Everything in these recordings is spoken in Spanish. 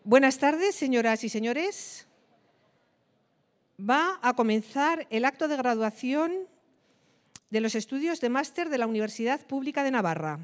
Buenas tardes, señoras y señores. Va a comenzar el acto de graduación de los estudios de máster de la Universidad Pública de Navarra.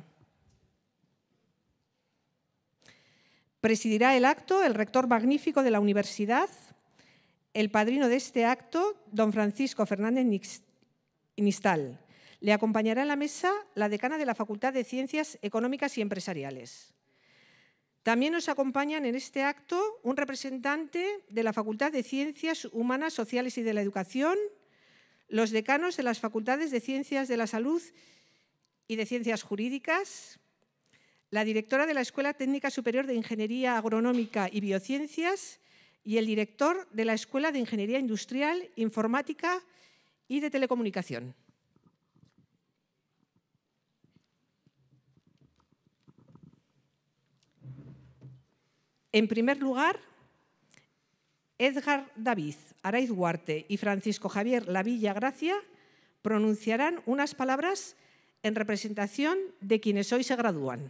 Presidirá el acto el rector magnífico de la universidad, el padrino de este acto, don Francisco Fernández Nistal. Le acompañará en la mesa la decana de la Facultad de Ciencias Económicas y Empresariales. También nos acompañan en este acto un representante de la Facultad de Ciencias Humanas, Sociales y de la Educación, los decanos de las Facultades de Ciencias de la Salud y de Ciencias Jurídicas, la directora de la Escuela Técnica Superior de Ingeniería Agronómica y Biociencias y el director de la Escuela de Ingeniería Industrial, Informática y de Telecomunicación. En primer lugar, Edgar David Araiz Huarte y Francisco Javier Lavilla Gracia pronunciarán unas palabras en representación de quienes hoy se gradúan.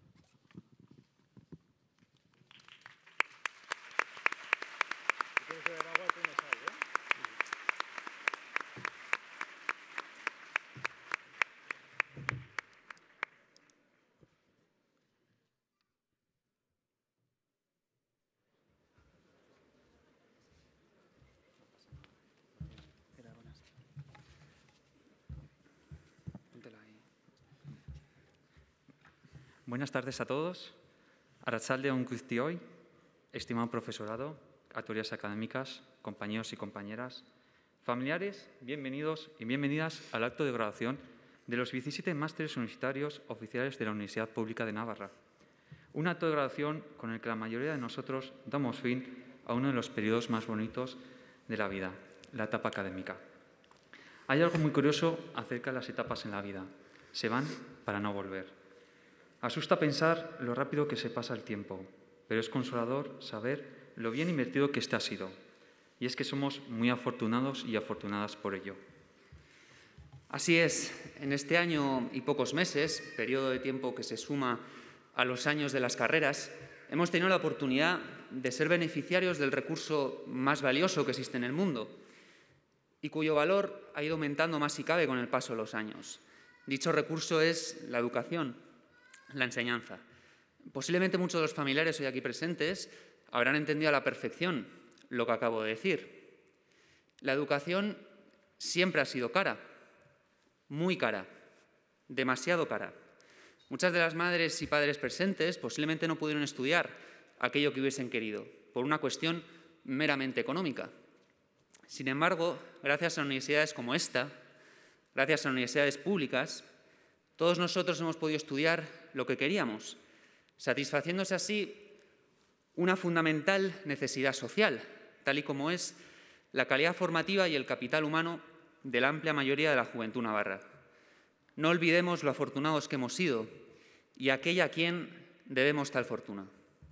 Buenas tardes a todos. Arratsaldeon guztioi, estimado profesorado, autoridades académicas, compañeros y compañeras, familiares, bienvenidos y bienvenidas al acto de graduación de los 17 másteres universitarios oficiales de la Universidad Pública de Navarra. Un acto de graduación con el que la mayoría de nosotros damos fin a uno de los periodos más bonitos de la vida, la etapa académica. Hay algo muy curioso acerca de las etapas en la vida. Se van para no volver. Asusta pensar lo rápido que se pasa el tiempo, pero es consolador saber lo bien invertido que este ha sido. Y es que somos muy afortunados y afortunadas por ello. Así es, en este año y pocos meses, periodo de tiempo que se suma a los años de las carreras, hemos tenido la oportunidad de ser beneficiarios del recurso más valioso que existe en el mundo y cuyo valor ha ido aumentando más si cabe con el paso de los años. Dicho recurso es la educación. La enseñanza. Posiblemente muchos de los familiares hoy aquí presentes habrán entendido a la perfección lo que acabo de decir. La educación siempre ha sido cara, muy cara, demasiado cara. Muchas de las madres y padres presentes posiblemente no pudieron estudiar aquello que hubiesen querido, por una cuestión meramente económica. Sin embargo, gracias a universidades como esta, gracias a universidades públicas, todos nosotros hemos podido estudiar lo que queríamos, satisfaciéndose así una fundamental necesidad social, tal y como es la calidad formativa y el capital humano de la amplia mayoría de la juventud navarra. No olvidemos lo afortunados que hemos sido y a aquella a quien debemos tal fortuna.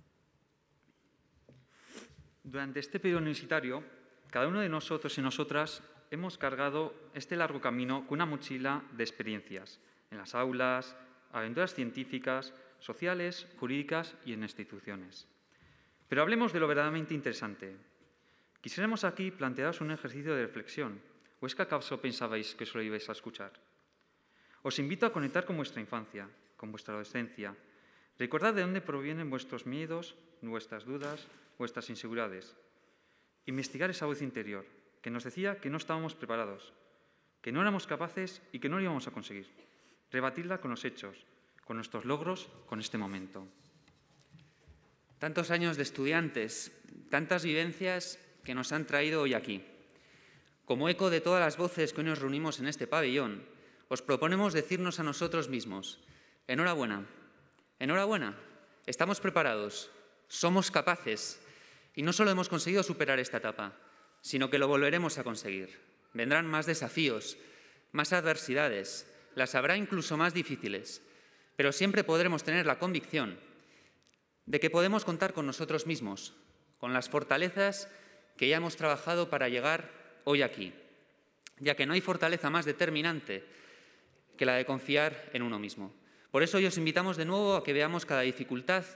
Durante este periodo universitario, cada uno de nosotros y nosotras hemos cargado este largo camino con una mochila de experiencias en las aulas, aventuras científicas, sociales, jurídicas y en instituciones. Pero hablemos de lo verdaderamente interesante. Quisiéramos aquí plantearos un ejercicio de reflexión, ¿o es que acaso pensabais que solo ibais a escuchar? Os invito a conectar con vuestra infancia, con vuestra adolescencia. Recordad de dónde provienen vuestros miedos, vuestras dudas, vuestras inseguridades. Investigar esa voz interior, que nos decía que no estábamos preparados, que no éramos capaces y que no lo íbamos a conseguir. Rebatirla con los hechos, con nuestros logros, con este momento. Tantos años de estudiantes, tantas vivencias que nos han traído hoy aquí. Como eco de todas las voces que hoy nos reunimos en este pabellón, os proponemos decirnos a nosotros mismos: enhorabuena, enhorabuena, estamos preparados, somos capaces y no solo hemos conseguido superar esta etapa, sino que lo volveremos a conseguir. Vendrán más desafíos, más adversidades, las habrá incluso más difíciles, pero siempre podremos tener la convicción de que podemos contar con nosotros mismos, con las fortalezas que ya hemos trabajado para llegar hoy aquí, ya que no hay fortaleza más determinante que la de confiar en uno mismo. Por eso hoy os invitamos de nuevo a que veamos cada dificultad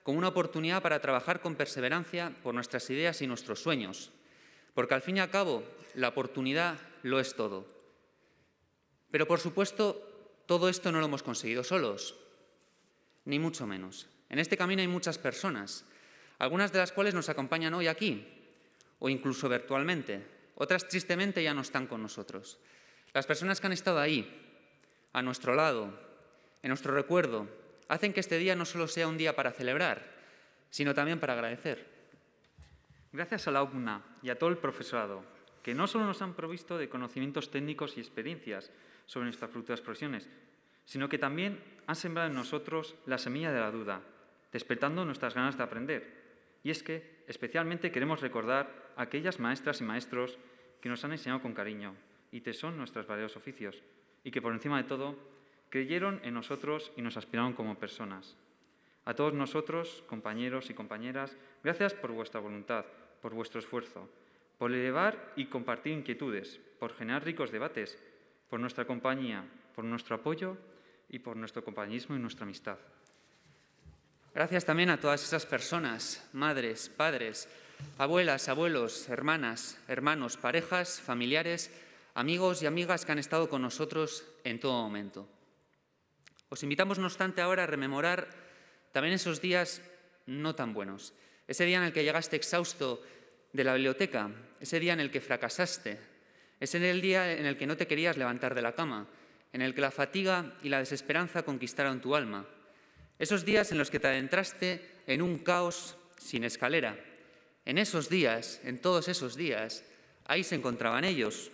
como una oportunidad para trabajar con perseverancia por nuestras ideas y nuestros sueños, porque al fin y al cabo la oportunidad lo es todo. Pero por supuesto, todo esto no lo hemos conseguido solos, ni mucho menos. En este camino hay muchas personas, algunas de las cuales nos acompañan hoy aquí, o incluso virtualmente. Otras tristemente ya no están con nosotros. Las personas que han estado ahí, a nuestro lado, en nuestro recuerdo, hacen que este día no solo sea un día para celebrar, sino también para agradecer. Gracias a la UCNA y a todo el profesorado, que no solo nos han provisto de conocimientos técnicos y experiencias sobre nuestras futuras profesiones, sino que también han sembrado en nosotros la semilla de la duda, despertando nuestras ganas de aprender. Y es que especialmente queremos recordar a aquellas maestras y maestros que nos han enseñado con cariño y tesón nuestros variados oficios, y que por encima de todo creyeron en nosotros y nos aspiraron como personas. A todos nosotros, compañeros y compañeras, gracias por vuestra voluntad, por vuestro esfuerzo, por elevar y compartir inquietudes, por generar ricos debates, por nuestra compañía, por nuestro apoyo y por nuestro compañerismo y nuestra amistad. Gracias también a todas esas personas, madres, padres, abuelas, abuelos, hermanas, hermanos, parejas, familiares, amigos y amigas que han estado con nosotros en todo momento. Os invitamos, no obstante, ahora a rememorar también esos días no tan buenos. Ese día en el que llegaste exhausto de la biblioteca, ese día en el que fracasaste, ese era el día en el que no te querías levantar de la cama, en el que la fatiga y la desesperanza conquistaron tu alma. Esos días en los que te adentraste en un caos sin escalera. En esos días, en todos esos días, ahí se encontraban ellos,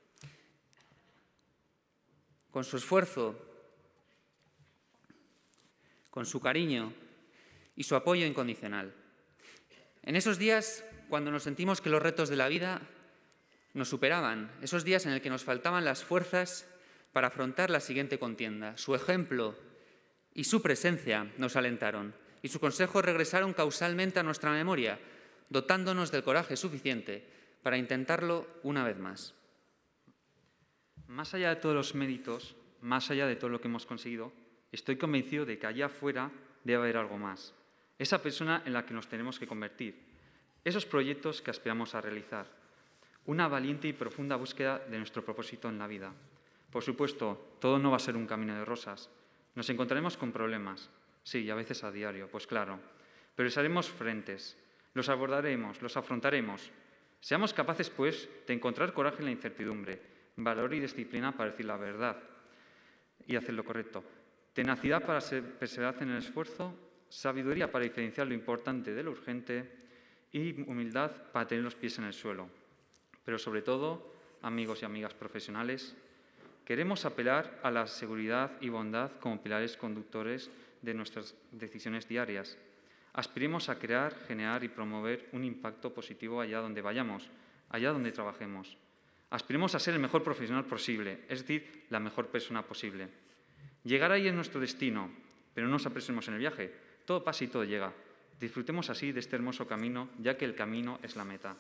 con su esfuerzo, con su cariño y su apoyo incondicional. En esos días, cuando nos sentimos que los retos de la vida nos superaban, esos días en el que nos faltaban las fuerzas para afrontar la siguiente contienda, su ejemplo y su presencia nos alentaron, y sus consejos regresaron causalmente a nuestra memoria, dotándonos del coraje suficiente para intentarlo una vez más. Más allá de todos los méritos, más allá de todo lo que hemos conseguido, estoy convencido de que allá afuera debe haber algo más. Esa persona en la que nos tenemos que convertir. Esos proyectos que aspiramos a realizar. Una valiente y profunda búsqueda de nuestro propósito en la vida. Por supuesto, todo no va a ser un camino de rosas. Nos encontraremos con problemas, sí, a veces a diario, pues claro, pero les haremos frentes, los abordaremos, los afrontaremos. Seamos capaces, pues, de encontrar coraje en la incertidumbre, valor y disciplina para decir la verdad y hacer lo correcto, tenacidad para perseverar en el esfuerzo, sabiduría para diferenciar lo importante de lo urgente y humildad para tener los pies en el suelo. Pero sobre todo, amigos y amigas profesionales, queremos apelar a la seguridad y bondad como pilares conductores de nuestras decisiones diarias. Aspiremos a crear, generar y promover un impacto positivo allá donde vayamos, allá donde trabajemos. Aspiremos a ser el mejor profesional posible, es decir, la mejor persona posible. Llegar ahí es nuestro destino, pero no nos apresuremos en el viaje. Todo pasa y todo llega. Disfrutemos así de este hermoso camino, ya que el camino es la meta.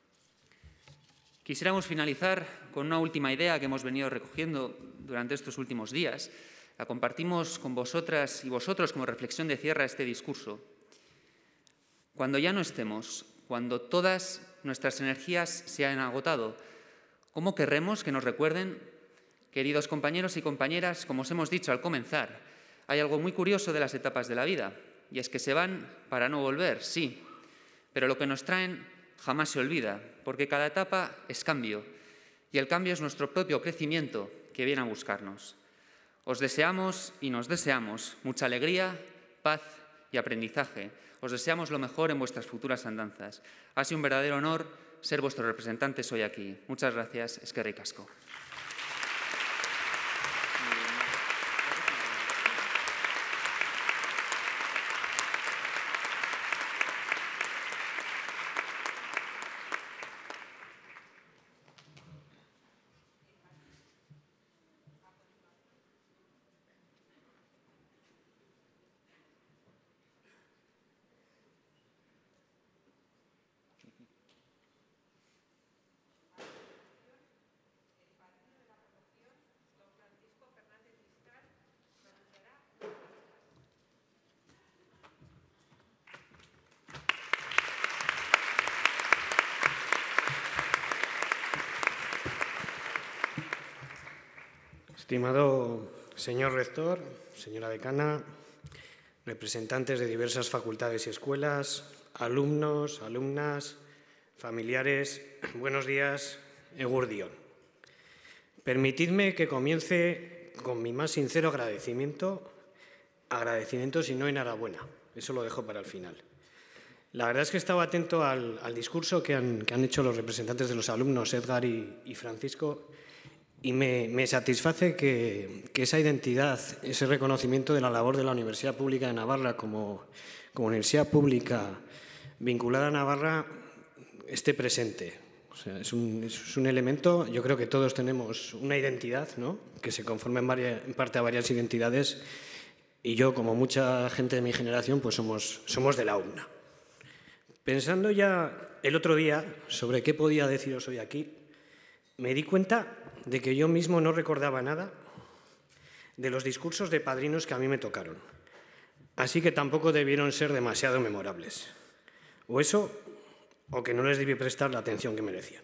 Quisiéramos finalizar con una última idea que hemos venido recogiendo durante estos últimos días. La compartimos con vosotras y vosotros como reflexión de cierre a este discurso. Cuando ya no estemos, cuando todas nuestras energías se hayan agotado, ¿cómo querremos que nos recuerden? Queridos compañeros y compañeras, como os hemos dicho al comenzar, hay algo muy curioso de las etapas de la vida, y es que se van para no volver, sí, pero lo que nos traen jamás se olvida, porque cada etapa es cambio, y el cambio es nuestro propio crecimiento que viene a buscarnos. Os deseamos y nos deseamos mucha alegría, paz y aprendizaje. Os deseamos lo mejor en vuestras futuras andanzas. Ha sido un verdadero honor ser vuestros representantes hoy aquí. Muchas gracias. Eskerrik asko. Estimado señor rector, señora decana, representantes de diversas facultades y escuelas, alumnos, alumnas, familiares, buenos días, egur dion. Permitidme que comience con mi más sincero agradecimiento si no enhorabuena, eso lo dejo para el final. La verdad es que estaba atento al discurso que han hecho los representantes de los alumnos, Edgar y Francisco, y me satisface que esa identidad, ese reconocimiento de la labor de la Universidad Pública de Navarra como universidad pública vinculada a Navarra esté presente. O sea, es un elemento, yo creo que todos tenemos una identidad, ¿no?, que se conforma en parte a varias identidades, y yo, como mucha gente de mi generación, pues somos de la UNA. Pensando ya el otro día sobre qué podía deciros hoy aquí, me di cuenta de que yo mismo no recordaba nada de los discursos de padrinos que a mí me tocaron. Así que tampoco debieron ser demasiado memorables. O eso, o que no les debí prestar la atención que merecían.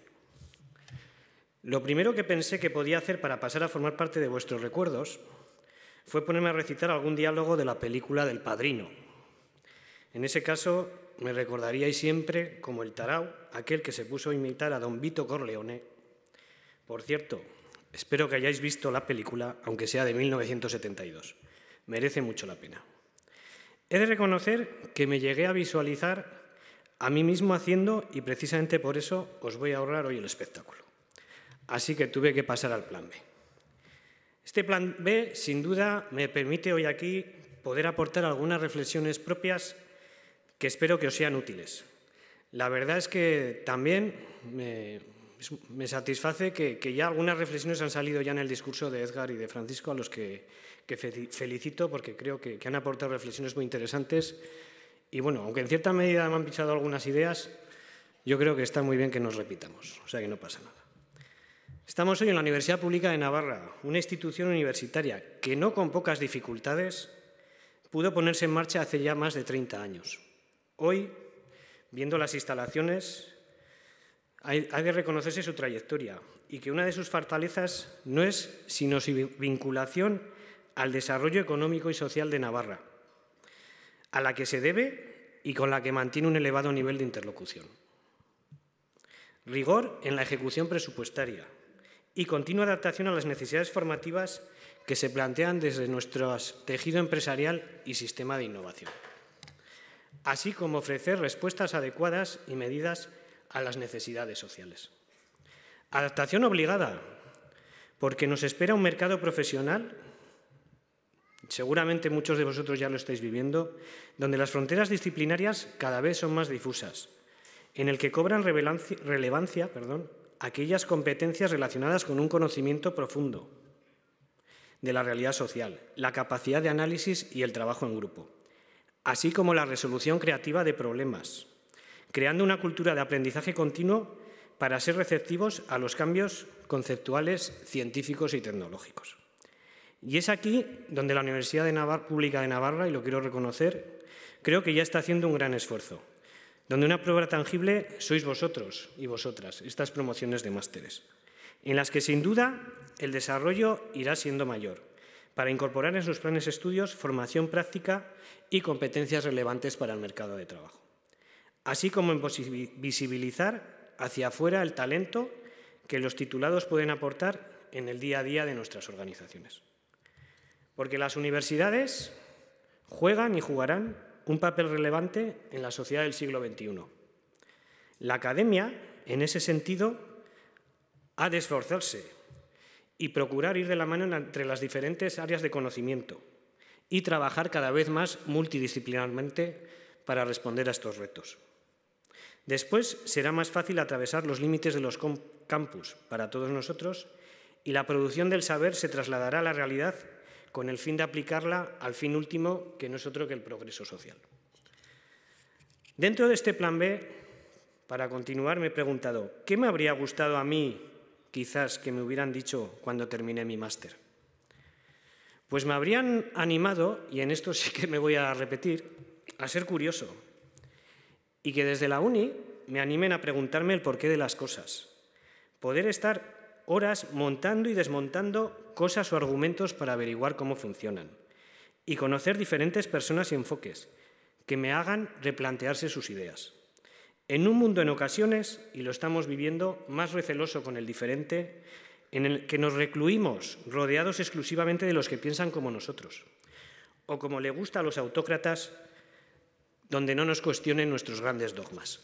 Lo primero que pensé que podía hacer para pasar a formar parte de vuestros recuerdos fue ponerme a recitar algún diálogo de la película del Padrino. En ese caso, me recordaríais siempre como el tarao, aquel que se puso a imitar a don Vito Corleone. Por cierto, espero que hayáis visto la película, aunque sea de 1972. Merece mucho la pena. He de reconocer que me llegué a visualizar a mí mismo haciendo, y precisamente por eso os voy a ahorrar hoy el espectáculo. Así que tuve que pasar al plan B. Este plan B, sin duda, me permite hoy aquí poder aportar algunas reflexiones propias que espero que os sean útiles. La verdad es que también me satisface que ya algunas reflexiones han salido ya en el discurso de Edgar y de Francisco, a los que felicito porque creo que han aportado reflexiones muy interesantes. Y bueno, aunque en cierta medida me han pichado algunas ideas, yo creo que está muy bien que nos repitamos, o sea que no pasa nada. Estamos hoy en la Universidad Pública de Navarra, una institución universitaria que no con pocas dificultades pudo ponerse en marcha hace ya más de 30 años. Hoy, viendo las instalaciones, hay que reconocerse su trayectoria y que una de sus fortalezas no es sino su vinculación al desarrollo económico y social de Navarra, a la que se debe y con la que mantiene un elevado nivel de interlocución. Rigor en la ejecución presupuestaria y continua adaptación a las necesidades formativas que se plantean desde nuestro tejido empresarial y sistema de innovación, así como ofrecer respuestas adecuadas y medidas a las necesidades sociales. Adaptación obligada, porque nos espera un mercado profesional, seguramente muchos de vosotros ya lo estáis viviendo, donde las fronteras disciplinarias cada vez son más difusas, en el que cobran relevancia aquellas competencias relacionadas con un conocimiento profundo de la realidad social, la capacidad de análisis y el trabajo en grupo, así como la resolución creativa de problemas, creando una cultura de aprendizaje continuo para ser receptivos a los cambios conceptuales, científicos y tecnológicos. Y es aquí donde la Universidad Pública de Navarra, y lo quiero reconocer, creo que ya está haciendo un gran esfuerzo, donde una prueba tangible sois vosotros y vosotras, estas promociones de másteres, en las que sin duda el desarrollo irá siendo mayor, para incorporar en sus planes de estudios formación práctica y competencias relevantes para el mercado de trabajo, así como en visibilizar hacia afuera el talento que los titulados pueden aportar en el día a día de nuestras organizaciones. Porque las universidades juegan y jugarán un papel relevante en la sociedad del siglo XXI. La academia, en ese sentido, ha de esforzarse y procurar ir de la mano entre las diferentes áreas de conocimiento y trabajar cada vez más multidisciplinarmente para responder a estos retos. Después será más fácil atravesar los límites de los campus para todos nosotros y la producción del saber se trasladará a la realidad con el fin de aplicarla al fin último, que no es otro que el progreso social. Dentro de este plan B, para continuar, me he preguntado, ¿qué me habría gustado a mí, quizás, que me hubieran dicho cuando terminé mi máster? Pues me habrían animado, y en esto sí que me voy a repetir, a ser curioso, y que desde la uni me animen a preguntarme el porqué de las cosas, poder estar horas montando y desmontando cosas o argumentos para averiguar cómo funcionan y conocer diferentes personas y enfoques que me hagan replantearse sus ideas. En un mundo en ocasiones, y lo estamos viviendo, más receloso con el diferente, en el que nos recluimos rodeados exclusivamente de los que piensan como nosotros, o como le gusta a los autócratas, donde no nos cuestionen nuestros grandes dogmas.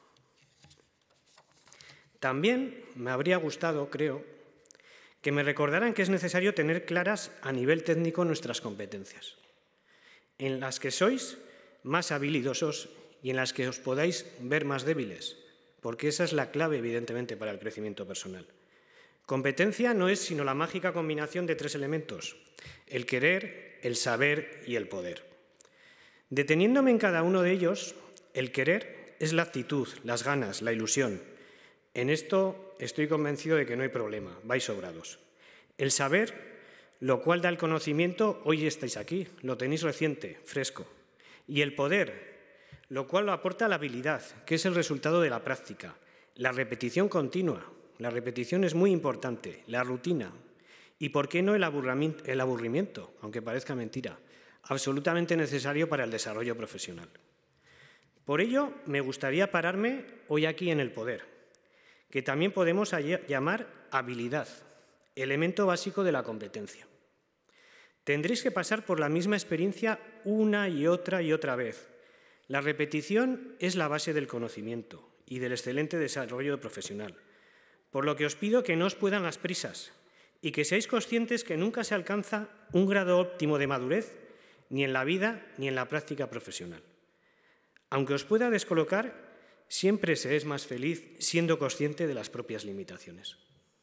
También me habría gustado, creo, que me recordaran que es necesario tener claras a nivel técnico nuestras competencias, en las que sois más habilidosos y en las que os podáis ver más débiles, porque esa es la clave, evidentemente, para el crecimiento personal. Competencia no es sino la mágica combinación de 3 elementos: el querer, el saber y el poder. Deteniéndome en cada uno de ellos, el querer es la actitud, las ganas, la ilusión. En esto estoy convencido de que no hay problema, vais sobrados. El saber, lo cual da el conocimiento, hoy estáis aquí, lo tenéis reciente, fresco. Y el poder, lo cual lo aporta la habilidad, que es el resultado de la práctica, la repetición continua. La repetición es muy importante, la rutina. Y ¿por qué no el aburrimiento, aunque parezca mentira? Absolutamente necesario para el desarrollo profesional. Por ello, me gustaría pararme hoy aquí en el poder, que también podemos llamar habilidad, elemento básico de la competencia. Tendréis que pasar por la misma experiencia una y otra vez. La repetición es la base del conocimiento y del excelente desarrollo profesional, por lo que os pido que no os puedan las prisas y que seáis conscientes que nunca se alcanza un grado óptimo de madurez ni en la vida ni en la práctica profesional. Aunque os pueda descolocar, siempre se es más feliz siendo consciente de las propias limitaciones.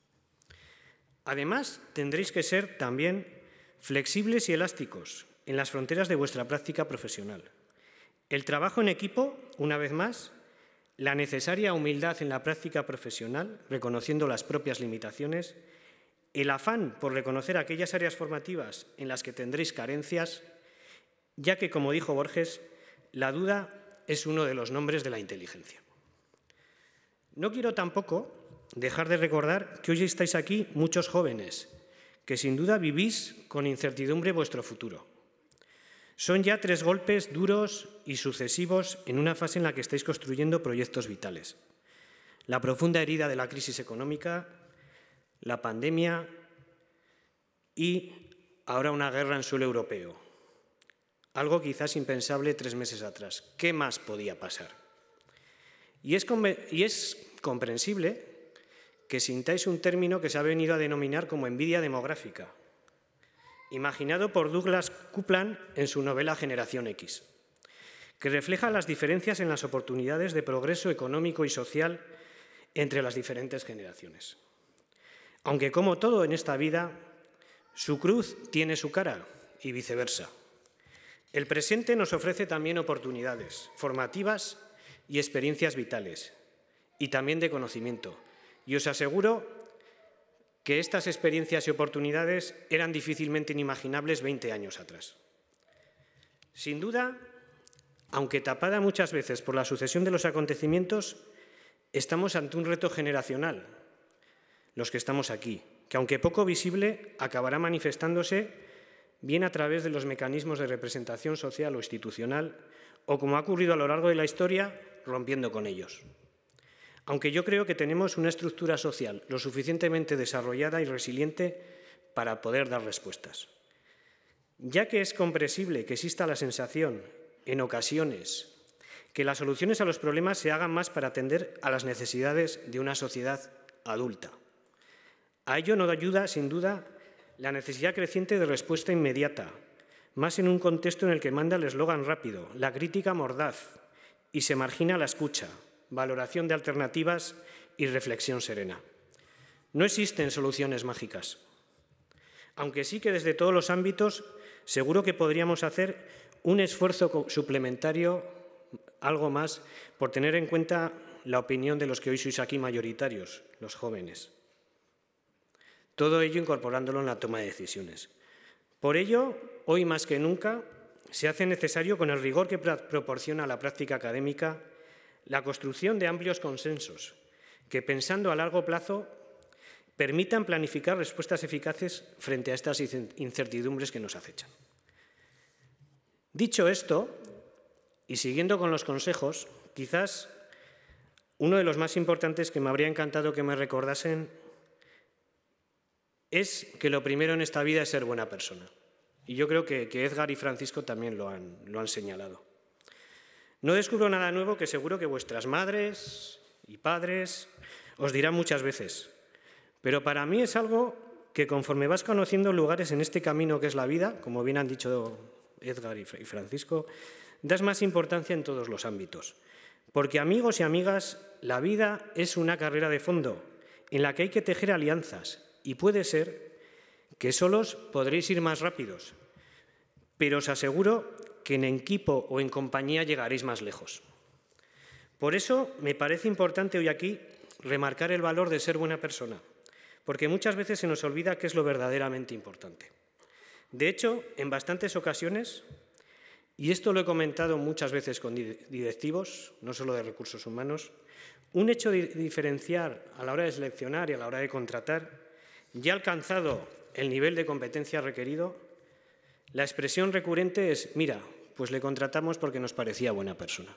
Además, tendréis que ser también flexibles y elásticos en las fronteras de vuestra práctica profesional. El trabajo en equipo, una vez más, la necesaria humildad en la práctica profesional, reconociendo las propias limitaciones, el afán por reconocer aquellas áreas formativas en las que tendréis carencias, ya que, como dijo Borges, la duda es uno de los nombres de la inteligencia. No quiero tampoco dejar de recordar que hoy estáis aquí muchos jóvenes, que sin duda vivís con incertidumbre vuestro futuro. Son ya 3 golpes duros y sucesivos en una fase en la que estáis construyendo proyectos vitales. La profunda herida de la crisis económica, la pandemia y ahora una guerra en suelo europeo. Algo quizás impensable 3 meses atrás. ¿Qué más podía pasar? Y es comprensible que sintáis un término que se ha venido a denominar como envidia demográfica, imaginado por Douglas Coupland en su novela Generación X, que refleja las diferencias en las oportunidades de progreso económico y social entre las diferentes generaciones. Aunque, como todo en esta vida, su cruz tiene su cara y viceversa. El presente nos ofrece también oportunidades formativas y experiencias vitales, y también de conocimiento. Y os aseguro que estas experiencias y oportunidades eran difícilmente inimaginables 20 años atrás. Sin duda, aunque tapada muchas veces por la sucesión de los acontecimientos, estamos ante un reto generacional, los que estamos aquí, que aunque poco visible, acabará manifestándose bien a través de los mecanismos de representación social o institucional, o como ha ocurrido a lo largo de la historia, rompiendo con ellos. Aunque yo creo que tenemos una estructura social lo suficientemente desarrollada y resiliente para poder dar respuestas. Ya que es comprensible que exista la sensación, en ocasiones, que las soluciones a los problemas se hagan más para atender a las necesidades de una sociedad adulta. A ello no ayuda, sin duda, la necesidad creciente de respuesta inmediata, más en un contexto en el que manda el eslogan rápido, la crítica mordaz y se margina la escucha, valoración de alternativas y reflexión serena. No existen soluciones mágicas, aunque sí que desde todos los ámbitos seguro que podríamos hacer un esfuerzo suplementario, algo más, por tener en cuenta la opinión de los que hoy sois aquí mayoritarios, los jóvenes. Todo ello incorporándolo en la toma de decisiones. Por ello, hoy más que nunca, se hace necesario, con el rigor que proporciona la práctica académica, la construcción de amplios consensos que, pensando a largo plazo, permitan planificar respuestas eficaces frente a estas incertidumbres que nos acechan. Dicho esto, y siguiendo con los consejos, quizás uno de los más importantes que me habría encantado que me recordasen es que lo primero en esta vida es ser buena persona. Y yo creo que Edgar y Francisco también lo han señalado. No descubro nada nuevo que seguro que vuestras madres y padres os dirán muchas veces. Pero para mí es algo que conforme vas conociendo lugares en este camino que es la vida, como bien han dicho Edgar y Francisco, das más importancia en todos los ámbitos. Porque, amigos y amigas, la vida es una carrera de fondo en la que hay que tejer alianzas y puede ser que solos podréis ir más rápidos, pero os aseguro que en equipo o en compañía llegaréis más lejos. Por eso me parece importante hoy aquí remarcar el valor de ser buena persona, porque muchas veces se nos olvida qué es lo verdaderamente importante. De hecho, en bastantes ocasiones, y esto lo he comentado muchas veces con directivos, no solo de recursos humanos, un hecho de diferenciar a la hora de seleccionar y a la hora de contratar, ya alcanzado el nivel de competencia requerido, la expresión recurrente es: mira, pues le contratamos porque nos parecía buena persona.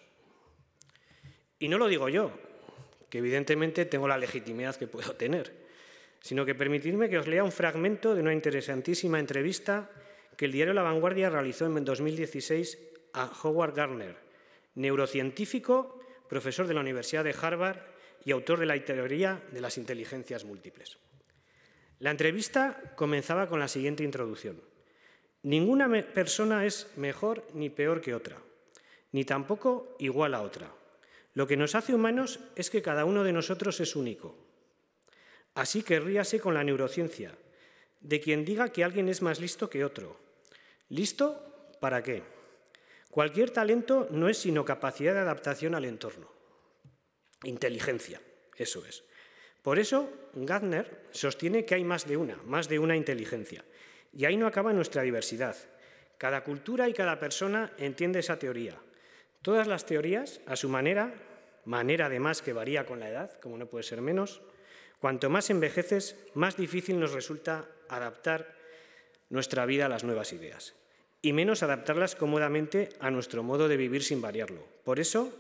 Y no lo digo yo, que evidentemente tengo la legitimidad que puedo tener, sino que permitidme que os lea un fragmento de una interesantísima entrevista que el diario La Vanguardia realizó en 2016 a Howard Gardner, neurocientífico, profesor de la Universidad de Harvard y autor de la teoría de las inteligencias múltiples. La entrevista comenzaba con la siguiente introducción. Ninguna persona es mejor ni peor que otra, ni tampoco igual a otra. Lo que nos hace humanos es que cada uno de nosotros es único. Así que ríase con la neurociencia, de quien diga que alguien es más listo que otro. ¿Listo? ¿Para qué? Cualquier talento no es sino capacidad de adaptación al entorno. Inteligencia, eso es. Por eso, Gardner sostiene que hay más de una inteligencia. Y ahí no acaba nuestra diversidad. Cada cultura y cada persona entiende esa teoría. Todas las teorías, a su manera además que varía con la edad, como no puede ser menos, cuanto más envejeces, más difícil nos resulta adaptar nuestra vida a las nuevas ideas y menos adaptarlas cómodamente a nuestro modo de vivir sin variarlo. Por eso,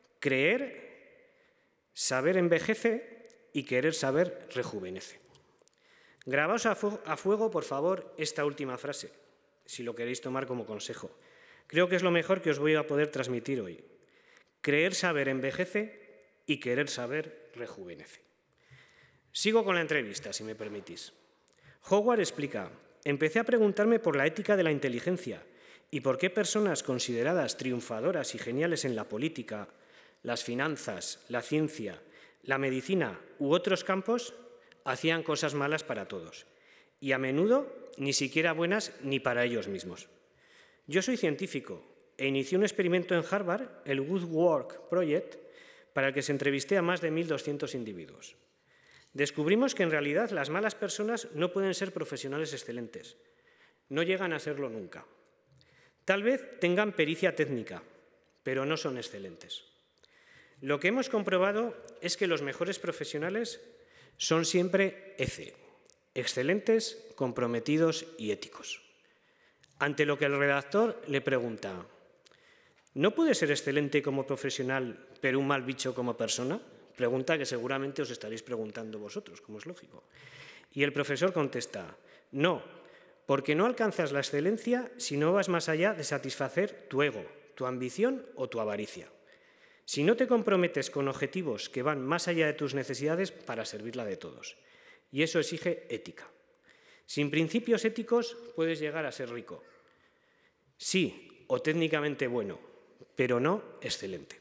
saber envejece y querer saber rejuvenece. Grabaos a fuego, por favor, esta última frase, si lo queréis tomar como consejo. Creo que es lo mejor que os voy a poder transmitir hoy. Creer saber envejece y querer saber rejuvenece. Sigo con la entrevista, si me permitís. Howard explica: empecé a preguntarme por la ética de la inteligencia y por qué personas consideradas triunfadoras y geniales en la política, las finanzas, la ciencia, la medicina u otros campos hacían cosas malas para todos y a menudo ni siquiera buenas ni para ellos mismos. Yo soy científico e inicié un experimento en Harvard, el Good Work Project, para el que se entrevisté a más de 1.200 individuos. Descubrimos que en realidad las malas personas no pueden ser profesionales excelentes. No llegan a serlo nunca. Tal vez tengan pericia técnica, pero no son excelentes. Lo que hemos comprobado es que los mejores profesionales son siempre ECE, excelentes, comprometidos y éticos. Ante lo que el redactor le pregunta: ¿no puede ser excelente como profesional, pero un mal bicho como persona? Pregunta que seguramente os estaréis preguntando vosotros, como es lógico. Y el profesor contesta: no, porque no alcanzas la excelencia si no vas más allá de satisfacer tu ego, tu ambición o tu avaricia. Si no te comprometes con objetivos que van más allá de tus necesidades para servirla de todos. Y eso exige ética. Sin principios éticos puedes llegar a ser rico. Sí, o técnicamente bueno, pero no excelente.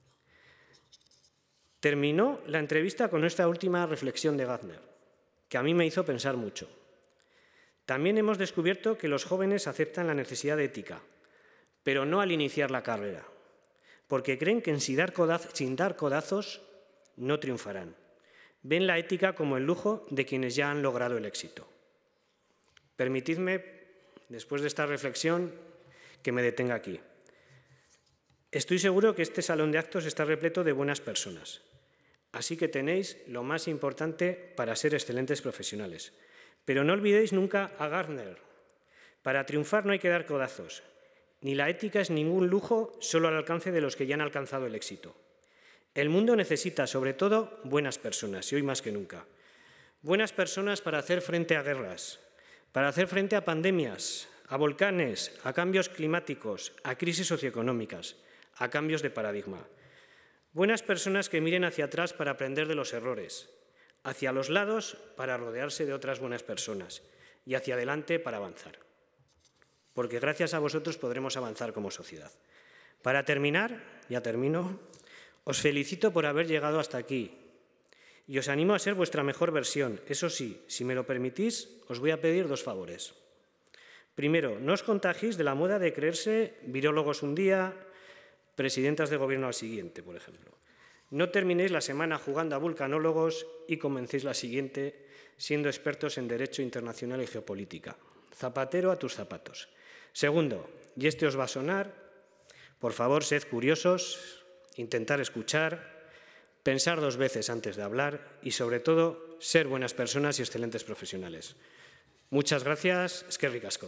Terminó la entrevista con esta última reflexión de Gardner, que a mí me hizo pensar mucho. También hemos descubierto que los jóvenes aceptan la necesidad de ética, pero no al iniciar la carrera, porque creen que sin dar codazos no triunfarán. Ven la ética como el lujo de quienes ya han logrado el éxito. Permitidme, después de esta reflexión, que me detenga aquí. Estoy seguro que este salón de actos está repleto de buenas personas, así que tenéis lo más importante para ser excelentes profesionales. Pero no olvidéis nunca a Gardner. Para triunfar no hay que dar codazos. Ni la ética es ningún lujo solo al alcance de los que ya han alcanzado el éxito. El mundo necesita, sobre todo, buenas personas, y hoy más que nunca. Buenas personas para hacer frente a guerras, para hacer frente a pandemias, a volcanes, a cambios climáticos, a crisis socioeconómicas, a cambios de paradigma. Buenas personas que miren hacia atrás para aprender de los errores, hacia los lados para rodearse de otras buenas personas y hacia adelante para avanzar. Porque gracias a vosotros podremos avanzar como sociedad. Para terminar, ya termino, os felicito por haber llegado hasta aquí y os animo a ser vuestra mejor versión. Eso sí, si me lo permitís, os voy a pedir 2 favores. Primero, no os contagiéis de la moda de creerse virólogos un día, presidentas de gobierno al siguiente, por ejemplo. No terminéis la semana jugando a vulcanólogos y comencéis la siguiente siendo expertos en Derecho Internacional y Geopolítica. Zapatero a tus zapatos. Segundo, y este os va a sonar, por favor, sed curiosos, intentar escuchar, pensar 2 veces antes de hablar y, sobre todo, ser buenas personas y excelentes profesionales. Muchas gracias. Eskerrik asko.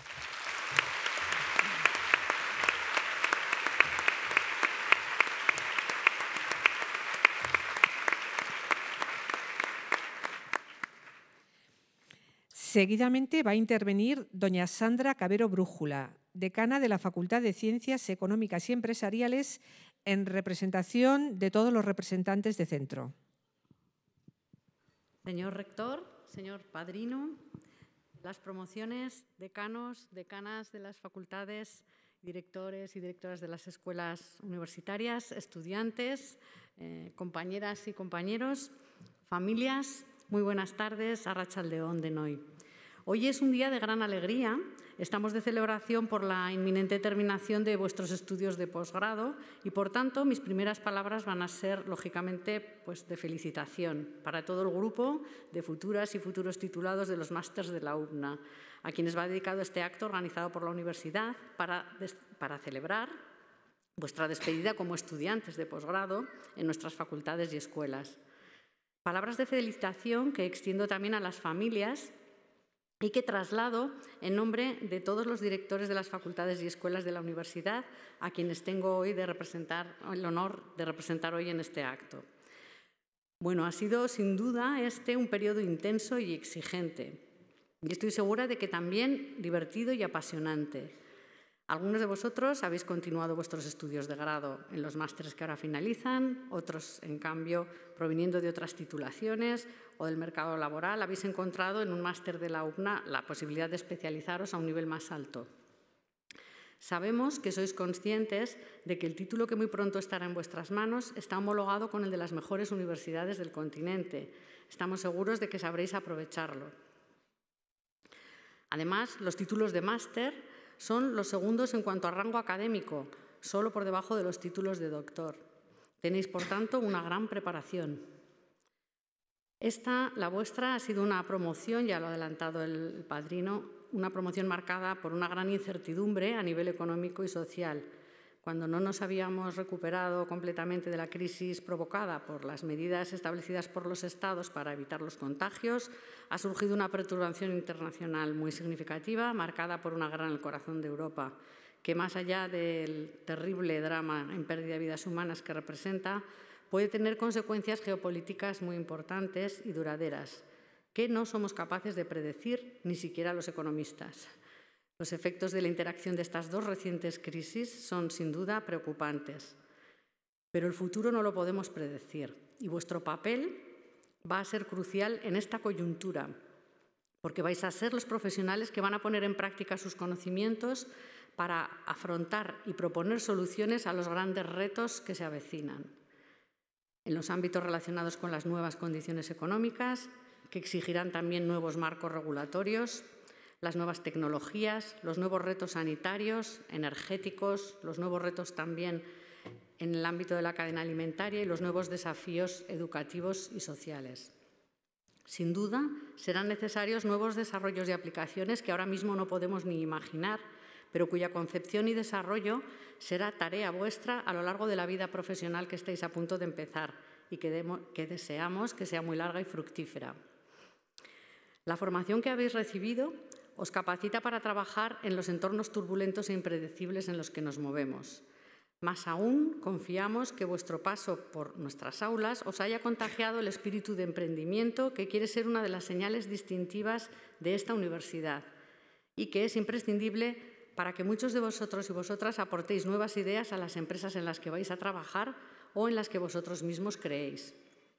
Seguidamente va a intervenir doña Sandra Cabero Brújula, decana de la Facultad de Ciencias Económicas y Empresariales, en representación de todos los representantes de centro. Señor rector, señor padrino, las promociones, decanos, decanas de las facultades, directores y directoras de las escuelas universitarias, estudiantes, compañeras y compañeros, familias, muy buenas tardes, arratsaldeon denoi. Hoy es un día de gran alegría. Estamos de celebración por la inminente terminación de vuestros estudios de posgrado y, por tanto, mis primeras palabras van a ser, lógicamente, pues, de felicitación para todo el grupo de futuras y futuros titulados de los másters de la UBNA, a quienes va dedicado este acto organizado por la universidad para celebrar vuestra despedida como estudiantes de posgrado en nuestras facultades y escuelas. Palabras de felicitación que extiendo también a las familias y que traslado en nombre de todos los directores de las facultades y escuelas de la universidad, a quienes tengo hoy el honor de representar hoy en este acto. Bueno, ha sido sin duda un periodo intenso y exigente, y estoy segura de que también divertido y apasionante. Algunos de vosotros habéis continuado vuestros estudios de grado en los másteres que ahora finalizan, otros, en cambio, proviniendo de otras titulaciones o del mercado laboral, habéis encontrado en un máster de la UBNA la posibilidad de especializaros a un nivel más alto. Sabemos que sois conscientes de que el título que muy pronto estará en vuestras manos está homologado con el de las mejores universidades del continente. Estamos seguros de que sabréis aprovecharlo. Además, los títulos de máster son los segundos en cuanto a rango académico, solo por debajo de los títulos de doctor. Tenéis, por tanto, una gran preparación. La vuestra, ha sido una promoción, ya lo ha adelantado el padrino, una promoción marcada por una gran incertidumbre a nivel económico y social. Cuando no nos habíamos recuperado completamente de la crisis provocada por las medidas establecidas por los Estados para evitar los contagios, ha surgido una perturbación internacional muy significativa, marcada por una guerra en el corazón de Europa, que más allá del terrible drama en pérdida de vidas humanas que representa, puede tener consecuencias geopolíticas muy importantes y duraderas, que no somos capaces de predecir ni siquiera los economistas. Los efectos de la interacción de estas 2 recientes crisis son, sin duda, preocupantes. Pero el futuro no lo podemos predecir y vuestro papel va a ser crucial en esta coyuntura, porque vais a ser los profesionales que van a poner en práctica sus conocimientos para afrontar y proponer soluciones a los grandes retos que se avecinan. En los ámbitos relacionados con las nuevas condiciones económicas, que exigirán también nuevos marcos regulatorios, las nuevas tecnologías, los nuevos retos sanitarios, energéticos, los nuevos retos también en el ámbito de la cadena alimentaria y los nuevos desafíos educativos y sociales. Sin duda, serán necesarios nuevos desarrollos y aplicaciones que ahora mismo no podemos ni imaginar, pero cuya concepción y desarrollo será tarea vuestra a lo largo de la vida profesional que estáis a punto de empezar y que deseamos que sea muy larga y fructífera. La formación que habéis recibido os capacita para trabajar en los entornos turbulentos e impredecibles en los que nos movemos. Más aún, confiamos que vuestro paso por nuestras aulas os haya contagiado el espíritu de emprendimiento que quiere ser una de las señales distintivas de esta universidad y que es imprescindible para que muchos de vosotros y vosotras aportéis nuevas ideas a las empresas en las que vais a trabajar o en las que vosotros mismos creéis.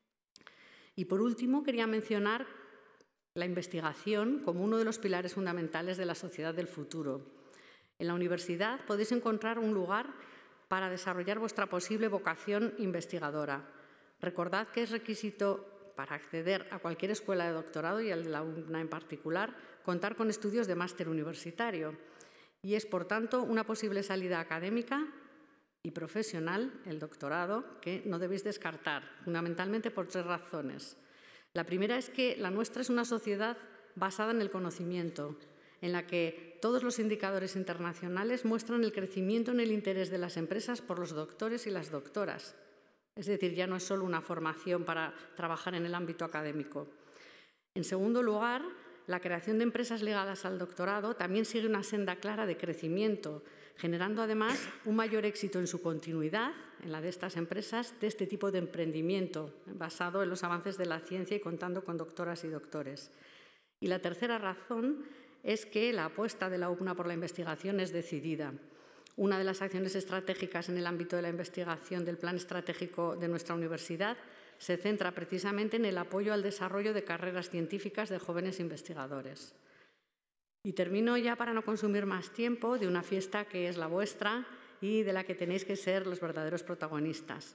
Y por último, quería mencionar la investigación como uno de los pilares fundamentales de la sociedad del futuro. En la universidad podéis encontrar un lugar para desarrollar vuestra posible vocación investigadora. Recordad que es requisito para acceder a cualquier escuela de doctorado, y al de la UNA en particular, contar con estudios de máster universitario. Y es, por tanto, una posible salida académica y profesional, el doctorado, que no debéis descartar, fundamentalmente por 3 razones. La primera es que la nuestra es una sociedad basada en el conocimiento, en la que todos los indicadores internacionales muestran el crecimiento en el interés de las empresas por los doctores y las doctoras. Es decir, ya no es solo una formación para trabajar en el ámbito académico. En segundo lugar, la creación de empresas ligadas al doctorado también sigue una senda clara de crecimiento, generando además un mayor éxito en su continuidad, en la de estas empresas, de este tipo de emprendimiento, basado en los avances de la ciencia y contando con doctoras y doctores. Y la tercera razón es que la apuesta de la UPNA por la investigación es decidida. Una de las acciones estratégicas en el ámbito de la investigación del plan estratégico de nuestra universidad se centra precisamente en el apoyo al desarrollo de carreras científicas de jóvenes investigadores. Y termino ya, para no consumir más tiempo, de una fiesta que es la vuestra y de la que tenéis que ser los verdaderos protagonistas.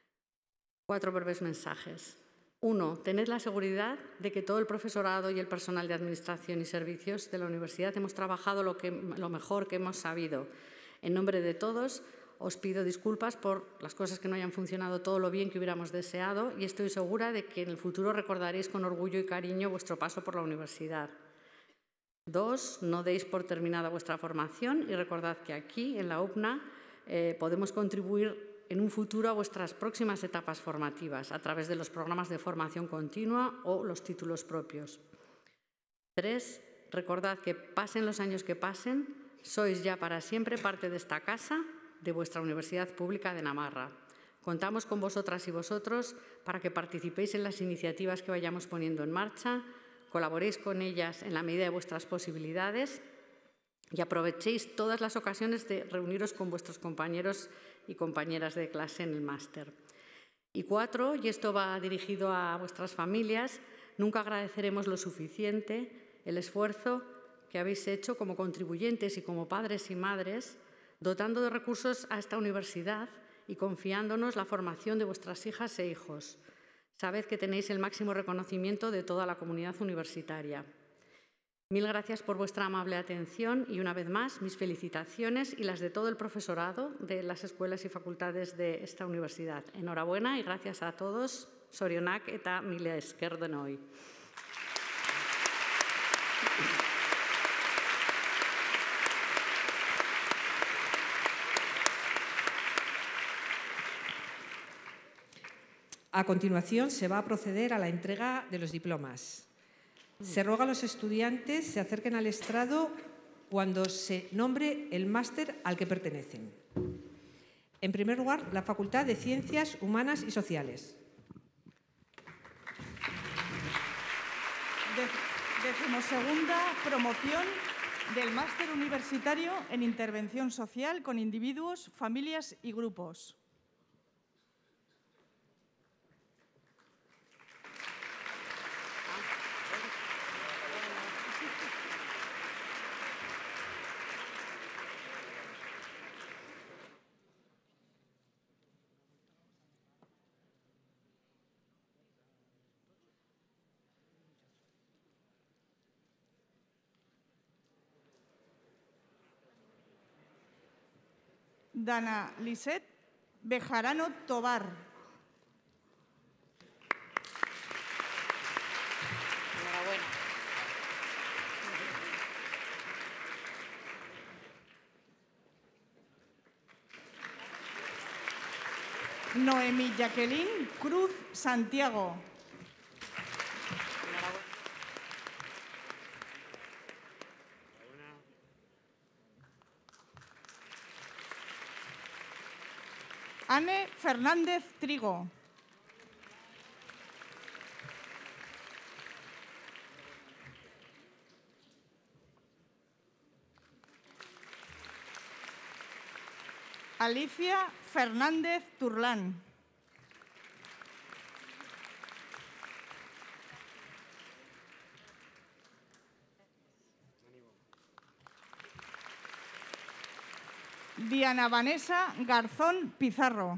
4 breves mensajes. 1. Tened la seguridad de que todo el profesorado y el personal de administración y servicios de la universidad hemos trabajado lo mejor que hemos sabido. En nombre de todos, os pido disculpas por las cosas que no hayan funcionado todo lo bien que hubiéramos deseado, y estoy segura de que en el futuro recordaréis con orgullo y cariño vuestro paso por la universidad. 2. No deis por terminada vuestra formación y recordad que aquí, en la UPNA, podemos contribuir en un futuro a vuestras próximas etapas formativas a través de los programas de formación continua o los títulos propios. 3. Recordad que pasen los años que pasen, sois ya para siempre parte de esta casa, de vuestra Universidad Pública de Navarra. Contamos con vosotras y vosotros para que participéis en las iniciativas que vayamos poniendo en marcha, colaboréis con ellas en la medida de vuestras posibilidades y aprovechéis todas las ocasiones de reuniros con vuestros compañeros y compañeras de clase en el máster. Y 4, y esto va dirigido a vuestras familias, nunca agradeceremos lo suficiente el esfuerzo que habéis hecho como contribuyentes y como padres y madres, dotando de recursos a esta universidad y confiándonos la formación de vuestras hijas e hijos. Sabed que tenéis el máximo reconocimiento de toda la comunidad universitaria. Mil gracias por vuestra amable atención y, una vez más, mis felicitaciones y las de todo el profesorado de las escuelas y facultades de esta universidad. Enhorabuena y gracias a todos. Zorionak eta mila esker denoi. A continuación, se va a proceder a la entrega de los diplomas. Se ruega a los estudiantes se acerquen al estrado cuando se nombre el máster al que pertenecen. En primer lugar, la Facultad de Ciencias Humanas y Sociales. 12ª promoción del máster universitario en intervención social con individuos, familias y grupos. Dana Lisset Bejarano Tobar. Enhorabuena. Noemí Jacqueline Cruz Santiago. Anne Fernández Trigo. Alicia Fernández Turlán. Diana Vanessa Garzón Pizarro.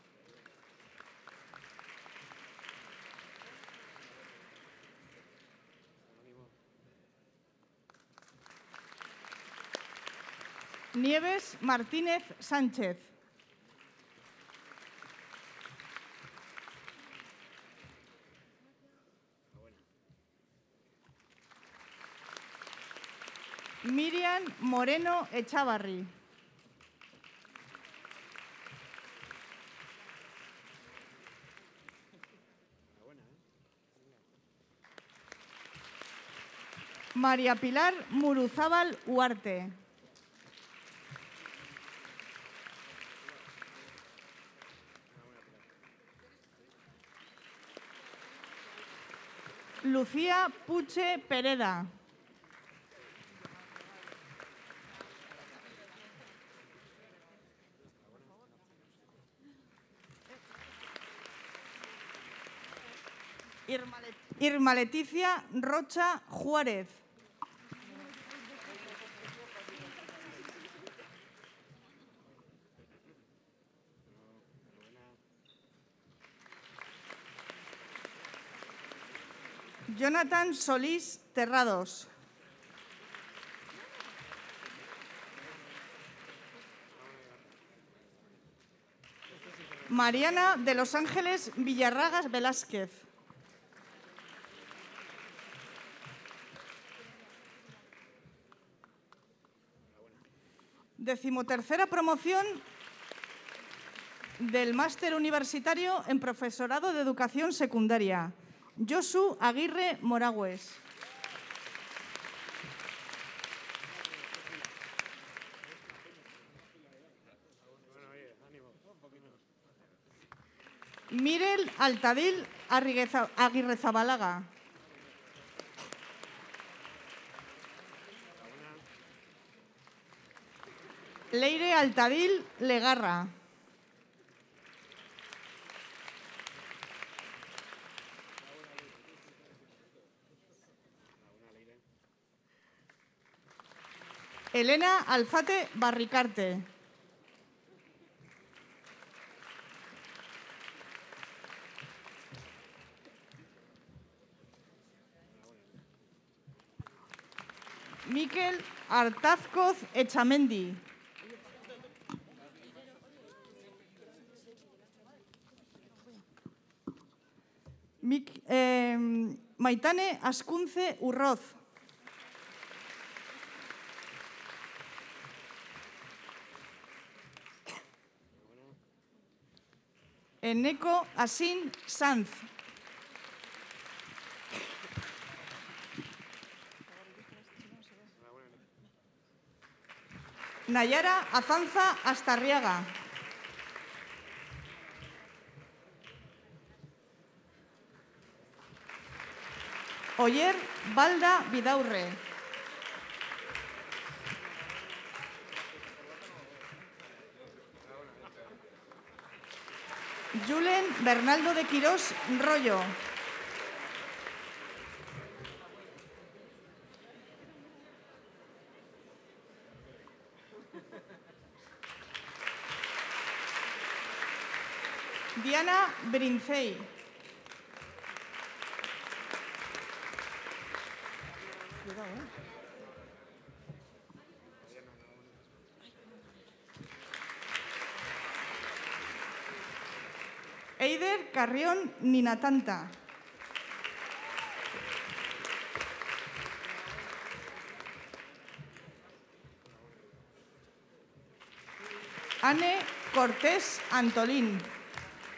Nieves Martínez Sánchez. Miriam Moreno Echavarri. María Pilar Muruzábal Huarte. Lucía Puche Pereda. Irma Leticia Rocha Juárez. Jonathan Solís Terrados. Mariana de los Ángeles Villarragas Velázquez. Decimotercera promoción del Máster Universitario en Profesorado de Educación Secundaria. Josu Aguirre Moragües. Mirel Altadil Aguirrezabalaga. Leire Altadil Legarra. Elena Alfate Barricarte. Miquel Artazcoz Echamendi. Maitane Ascunce Urroz. Eneco Asin Sanz. Nayara Azanza Astarriaga. Oyer Balda Vidaurre. Julen Bernaldo de Quirós Rollo. Diana Brincey. Eider Carrión Ninatanta. Anne Cortés Antolín.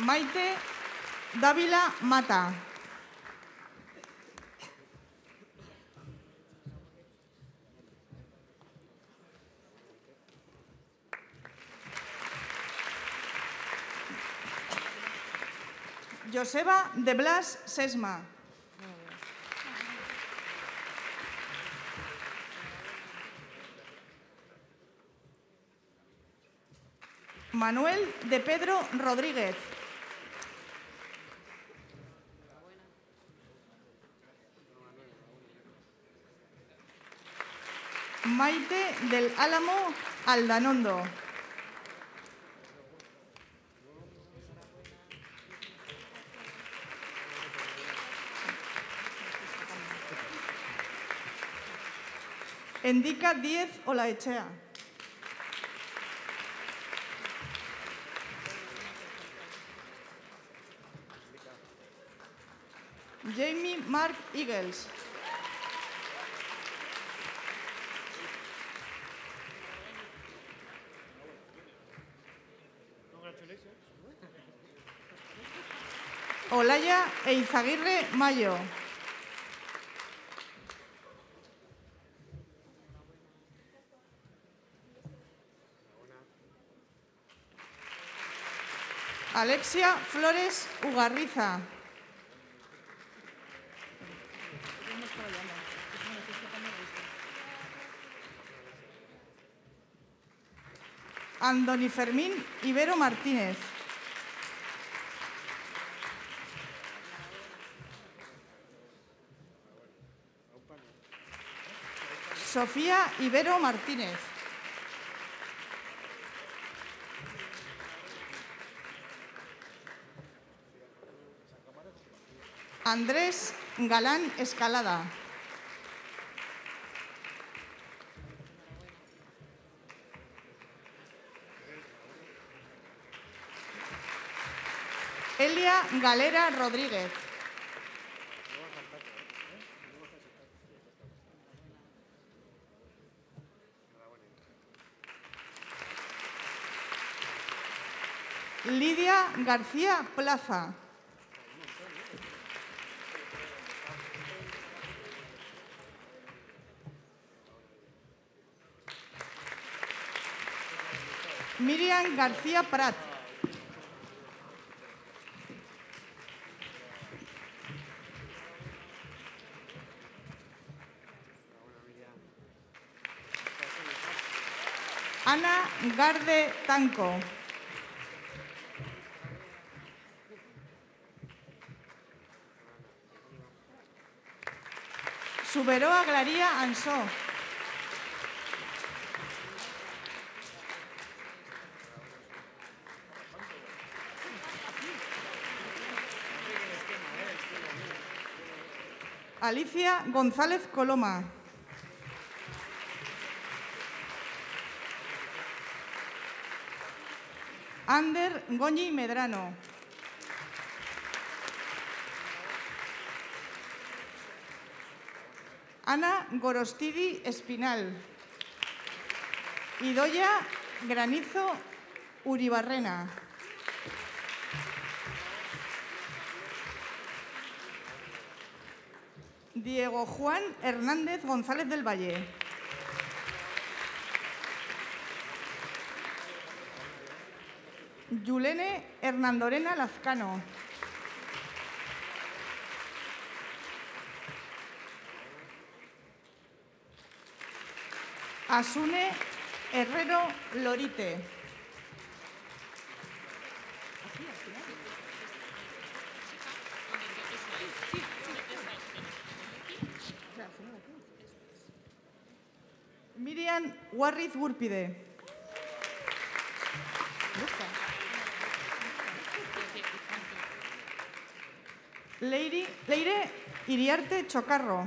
Maite Dávila Mata. Joseba de Blas Sesma. Manuel de Pedro Rodríguez. Maite del Álamo Aldanondo. Endica Díez Olaechea. Jamie Mark Eagles. Olaya Eizaguirre Mayo. Alexia Flores Ugarriza. Andoni Fermín Ibero Martínez. Sofía Ibero Martínez. Andrés Galán Escalada. Elia Galera Rodríguez. Lidia García Plaza. Miriam García Prat. Ana Garde Tanco. Suberoa Glaría Ansó. Alicia González Coloma. Ander Goñi Medrano. Ana Gorostidi Espinal. Idoia Granizo Uribarrena. Diego Juan Hernández González del Valle. Yulene Hernandorena Lazcano. Asune Herrero Lorite. Miriam Warriz Gurpide. Leire Iriarte Chocarro.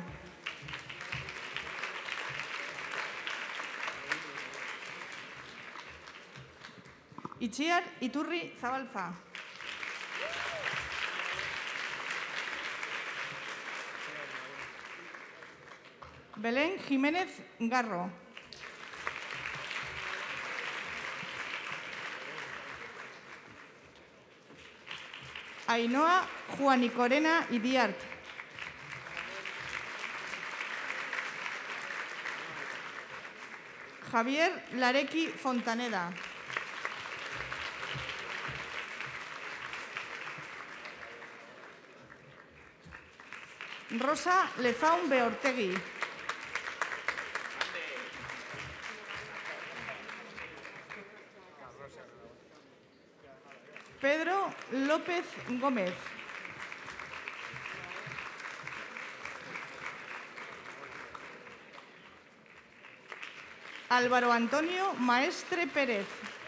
Itziar Iturri Zabalza. Belén Jiménez Garro. Ainhoa Juanicorena Idiart. Javier Larequi Fontaneda. Rosa Lezaun Beortegui. Pedro López Gómez. Álvaro Antonio Maestre Pérez.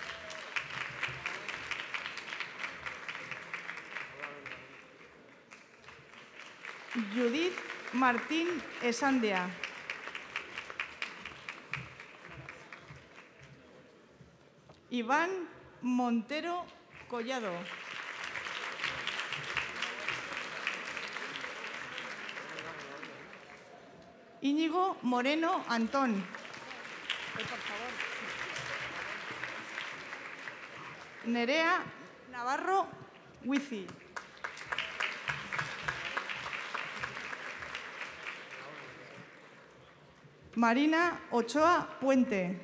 Judith Martín Esandia. Iván Montero Collado. Íñigo Moreno Antón. Nerea Navarro Huici. Marina Ochoa Puente.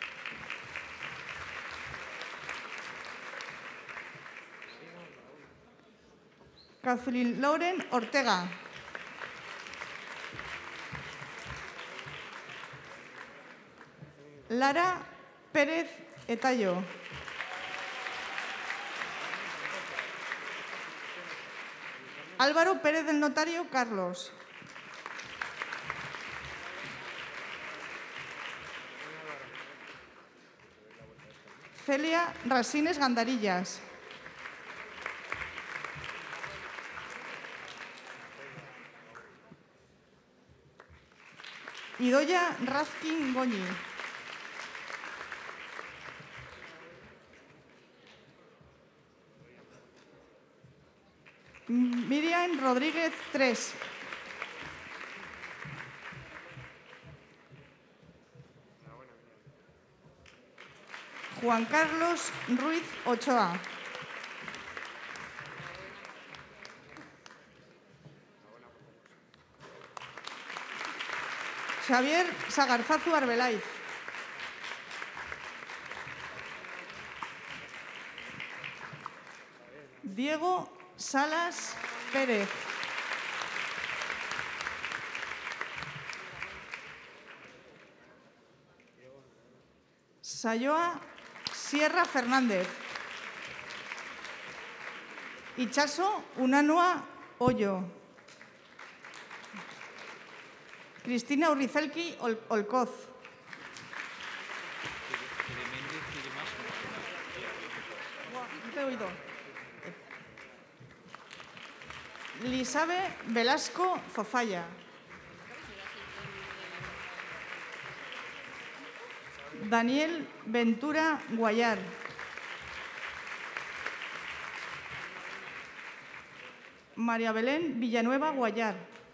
Kathleen Lauren Ortega. Lara Pérez Etayo. Álvaro Pérez del Notario Carlos. Celia Rasines Gandarillas. Idoia Razkin Goñi. Miriam Rodríguez 3. Juan Carlos Ruiz Ochoa. Xavier Sagarzazu Arbelaiz. Diego Salas Pérez. Sayoa Sierra Fernández. Itxaso Unanua Hoyo. Cristina Urrizelki Olcoz. No te he oído. Lisabe Velasco Zozaya. Daniel Ventura Guayar. María Belén Villanueva Guayar.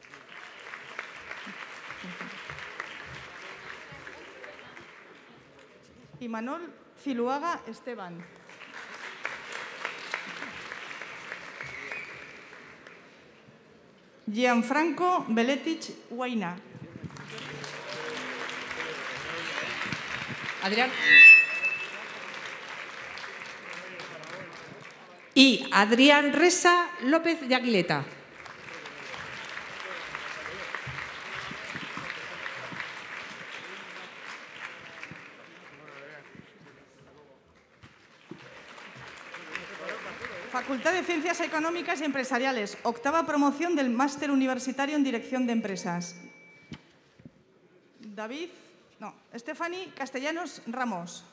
Y Manol Ziluaga Esteban. Gianfranco Beletich Huayna. Adrián. Y Adrián Resa López de Aguileta. Facultad de Ciencias Económicas y Empresariales, octava promoción del Máster Universitario en Dirección de Empresas. Stephanie Castellanos Ramos.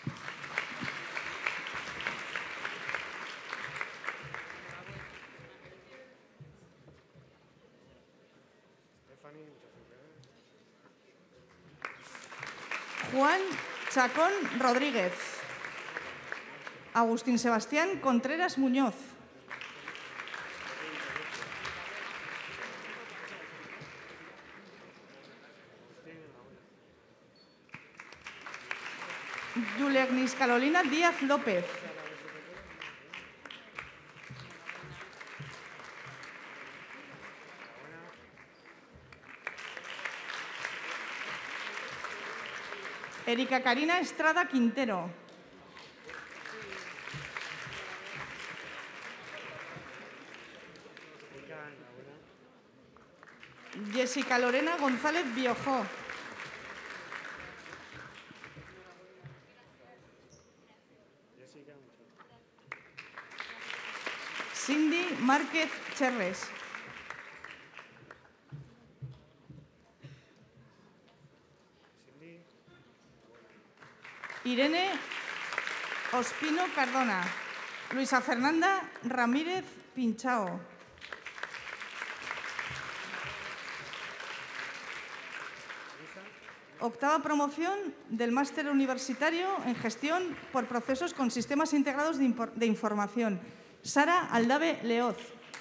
Juan Chacón Rodríguez. Agustín Sebastián Contreras Muñoz. Juliagnis Carolina Díaz López. Erika Karina Estrada Quintero. Jessica Lorena González Biojó. Cindy Márquez Cherres. Irene Ospino Cardona. Luisa Fernanda Ramírez Pinchao. Octava promoción del máster universitario en gestión por procesos con sistemas integrados de información. Sara Aldave Leoz.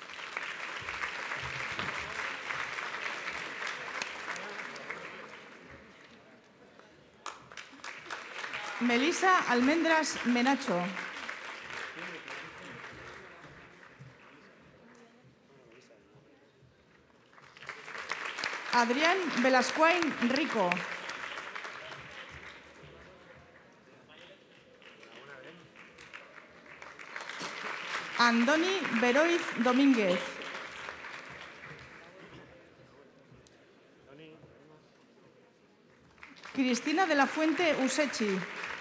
Melisa Almendras Menacho. Adrián Velascuain Rico. Andoni Beroiz Domínguez. Cristina de la Fuente Usechi.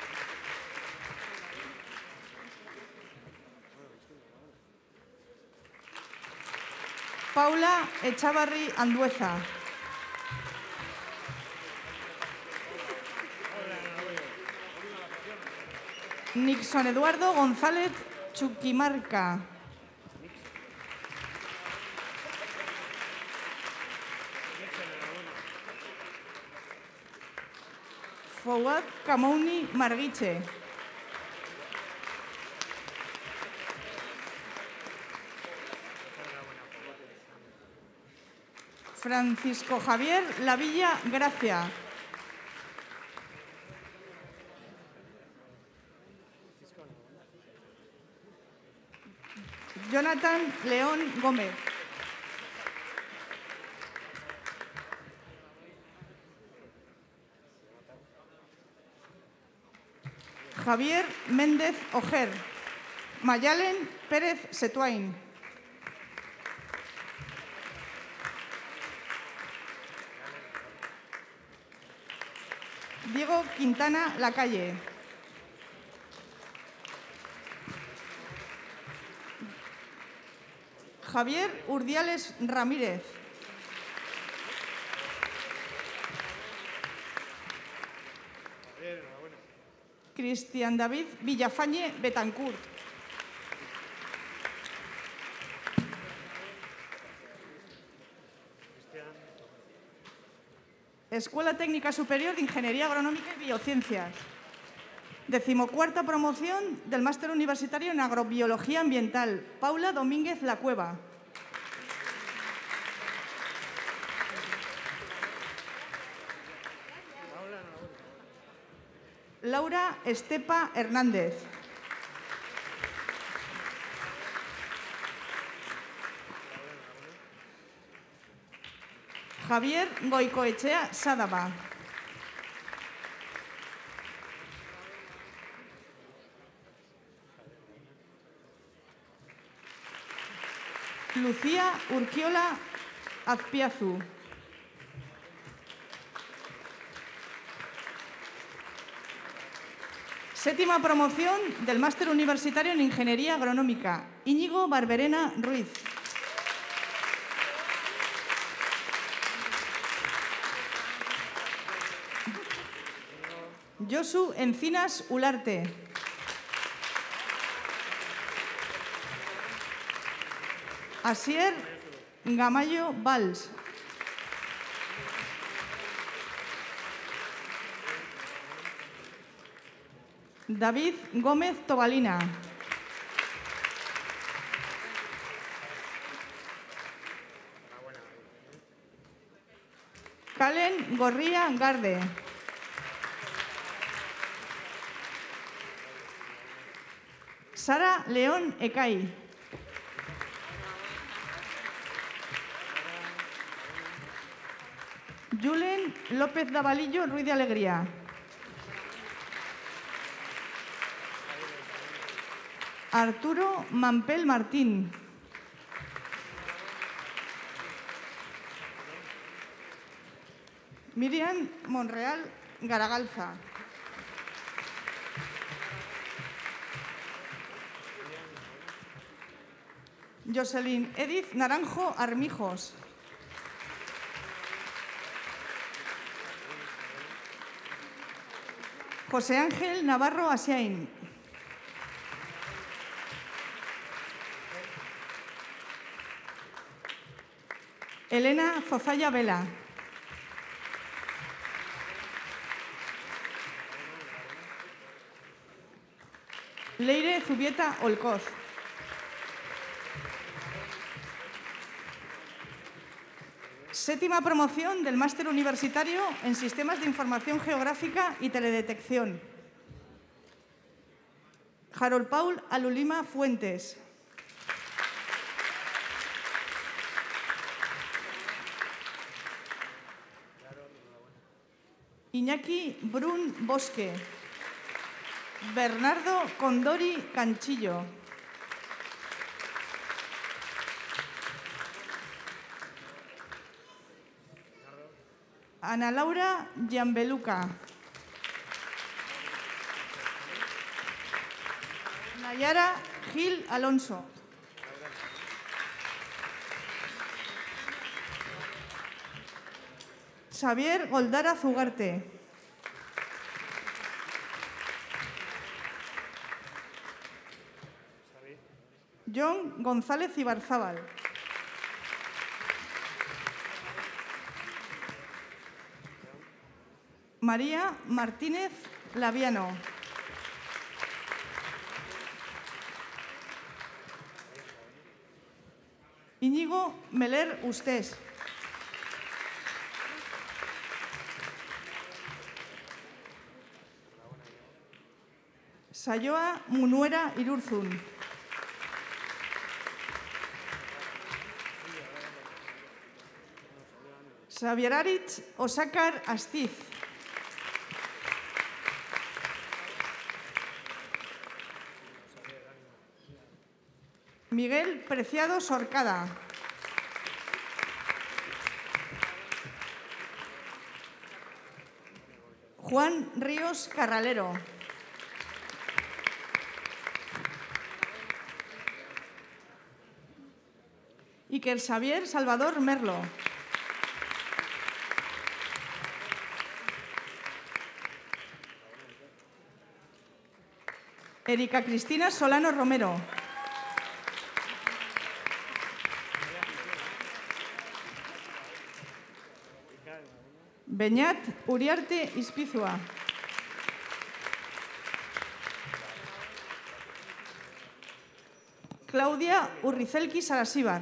Paula Echavarri Andueza. Nixon Eduardo González Chuquimarca. Fouad Kamouni Marguiche. Francisco Javier Lavilla Gracia. Jonathan León Gómez. Javier Méndez Ojer. Mayalen Pérez Setuain. Diego Quintana Lacalle. Javier Urdiales Ramírez. Cristian David Villafañe Betancourt. Escuela Técnica Superior de Ingeniería Agronómica y Biociencias. 14ª promoción del Máster Universitario en Agrobiología Ambiental. Paula Domínguez La Cueva. Laura Estepa Hernández. Javier Goicoechea Sádava. Lucía Urquiola Azpiazu. Séptima promoción del Máster Universitario en Ingeniería Agronómica. Íñigo Barberena Ruiz. Josu Encinas Ularte. Asier Gamayo Valls. David Gómez Tobalina. Calen Gorría Garde. Sara León Ecay. Julen López Davalillo Ruiz de Alegría. Arturo Mampel Martín. Miriam Monreal Garagalza. Jocelyn Edith Naranjo Armijos. José Ángel Navarro Asiain. Elena Zozaya Vela. Leire Zubieta Olcoz. Séptima promoción del Máster Universitario en Sistemas de Información Geográfica y Teledetección. Harold Paul Alulima Fuentes. Iñaki Brun Bosque. Bernardo Condori Canchillo. Ana Laura Gianbeluca. Nayara Gil Alonso. Xavier Goldara Zugarte. John González Ibarzábal. María Martínez Laviano. Íñigo Meler Ustés. Sayoa Munuera Irurzun. Xavier Aritz Osakar Astiz. Miguel Preciado Sorcada. Juan Ríos Carralero. Iker Xavier Salvador Merlo. Erika Cristina Solano Romero. Beñat Uriarte Ispizua. Claudia Urrizelki Sarasíbar.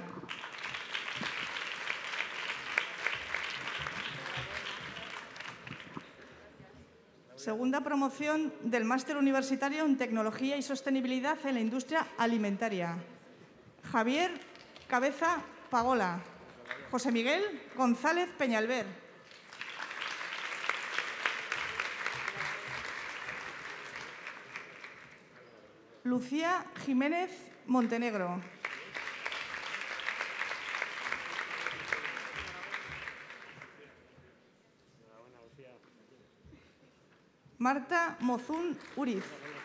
Segunda promoción del Máster Universitario en Tecnología y Sostenibilidad en la Industria Alimentaria. Javier Cabeza Pagola. José Miguel González Peñalver. Lucía Jiménez Montenegro. Marta Mozún Uriz.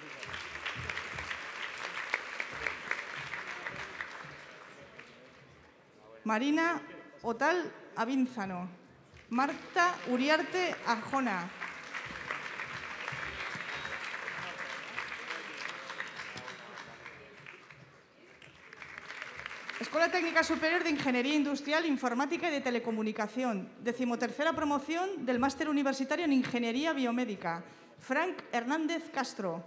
Marina Otal Avínzano. Marta Uriarte Arjona. Escuela Técnica Superior de Ingeniería Industrial, Informática y de Telecomunicación. 13ª promoción del Máster Universitario en Ingeniería Biomédica. Frank Hernández Castro.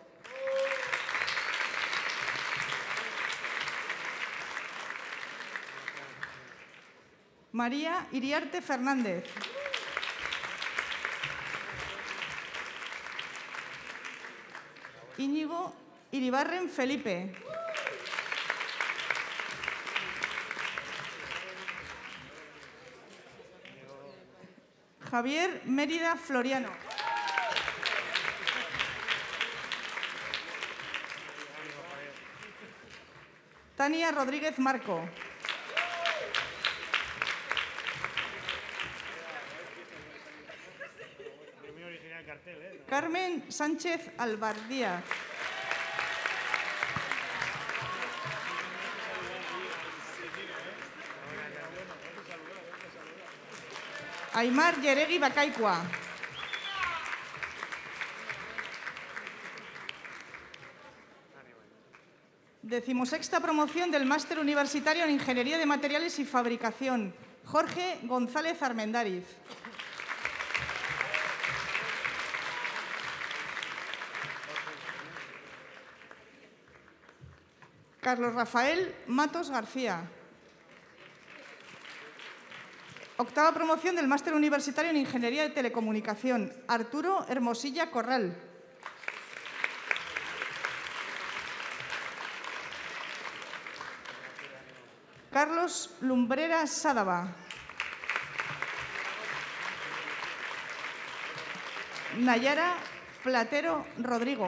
María Iriarte Fernández. Íñigo Iribarren Felipe. Javier Mérida Floriano. Tania Rodríguez Marco. Carmen Sánchez Albardía. Aymar Yeregui Bacaicua. Decimosexta promoción del Máster Universitario en Ingeniería de Materiales y Fabricación. Jorge González Armendáriz. Carlos Rafael Matos García. Octava promoción del Máster Universitario en Ingeniería de Telecomunicación. Arturo Hermosilla Corral. Carlos Lumbreras Sádava. Nayara Platero Rodrigo.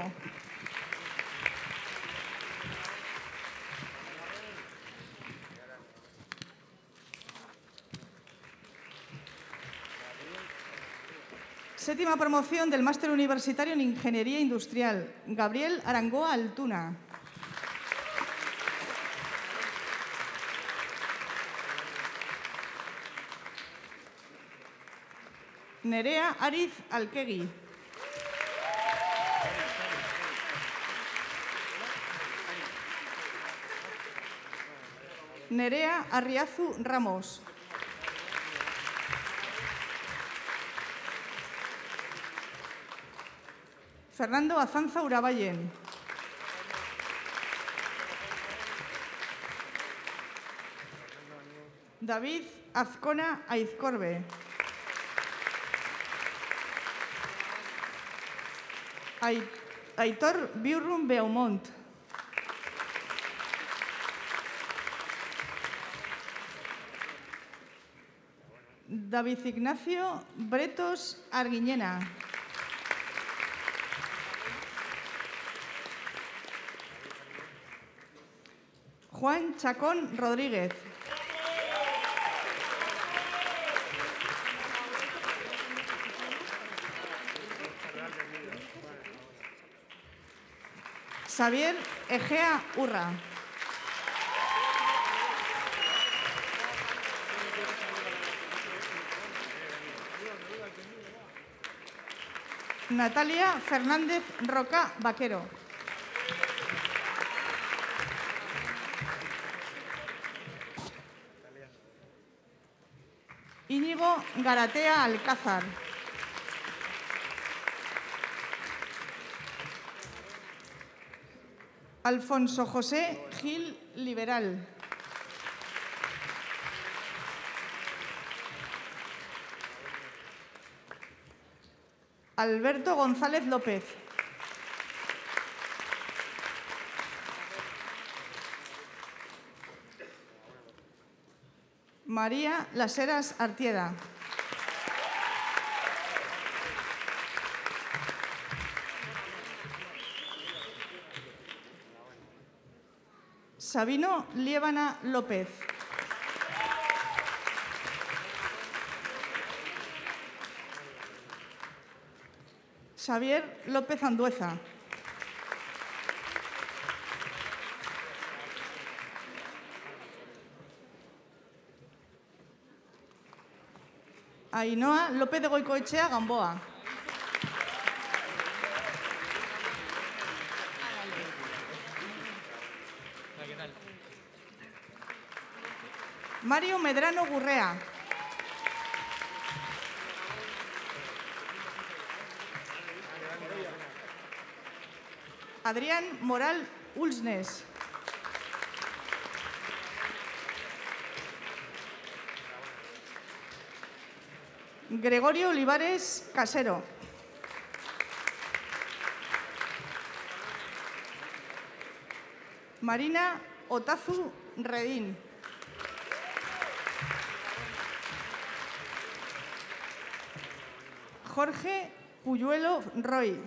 Séptima promoción del Máster Universitario en Ingeniería Industrial. Gabriel Arangoa Altuna. Nerea Ariz Alquegui. Nerea Arriazu Ramos. Fernando Azanza Uraballen. David Azcona Aizcorbe. Aitor Biurrun Beaumont. David Ignacio Bretos Arguiñena. Juan Chacón Rodríguez. Xavier Egea Urra. Natalia Fernández Roca Vaquero. Íñigo Garatea Alcázar. Alfonso José Gil Liberal. Alberto González López. María Las Heras Artieda. Sabino Liébana López. Xavier López Andueza. Ainhoa López de Goicoechea Gamboa. Mario Medrano Gurrea. Adrián Moral Ulsnes. Gregorio Olivares Casero. Marina Otazu Redín. Jorge Puyuelo Roy.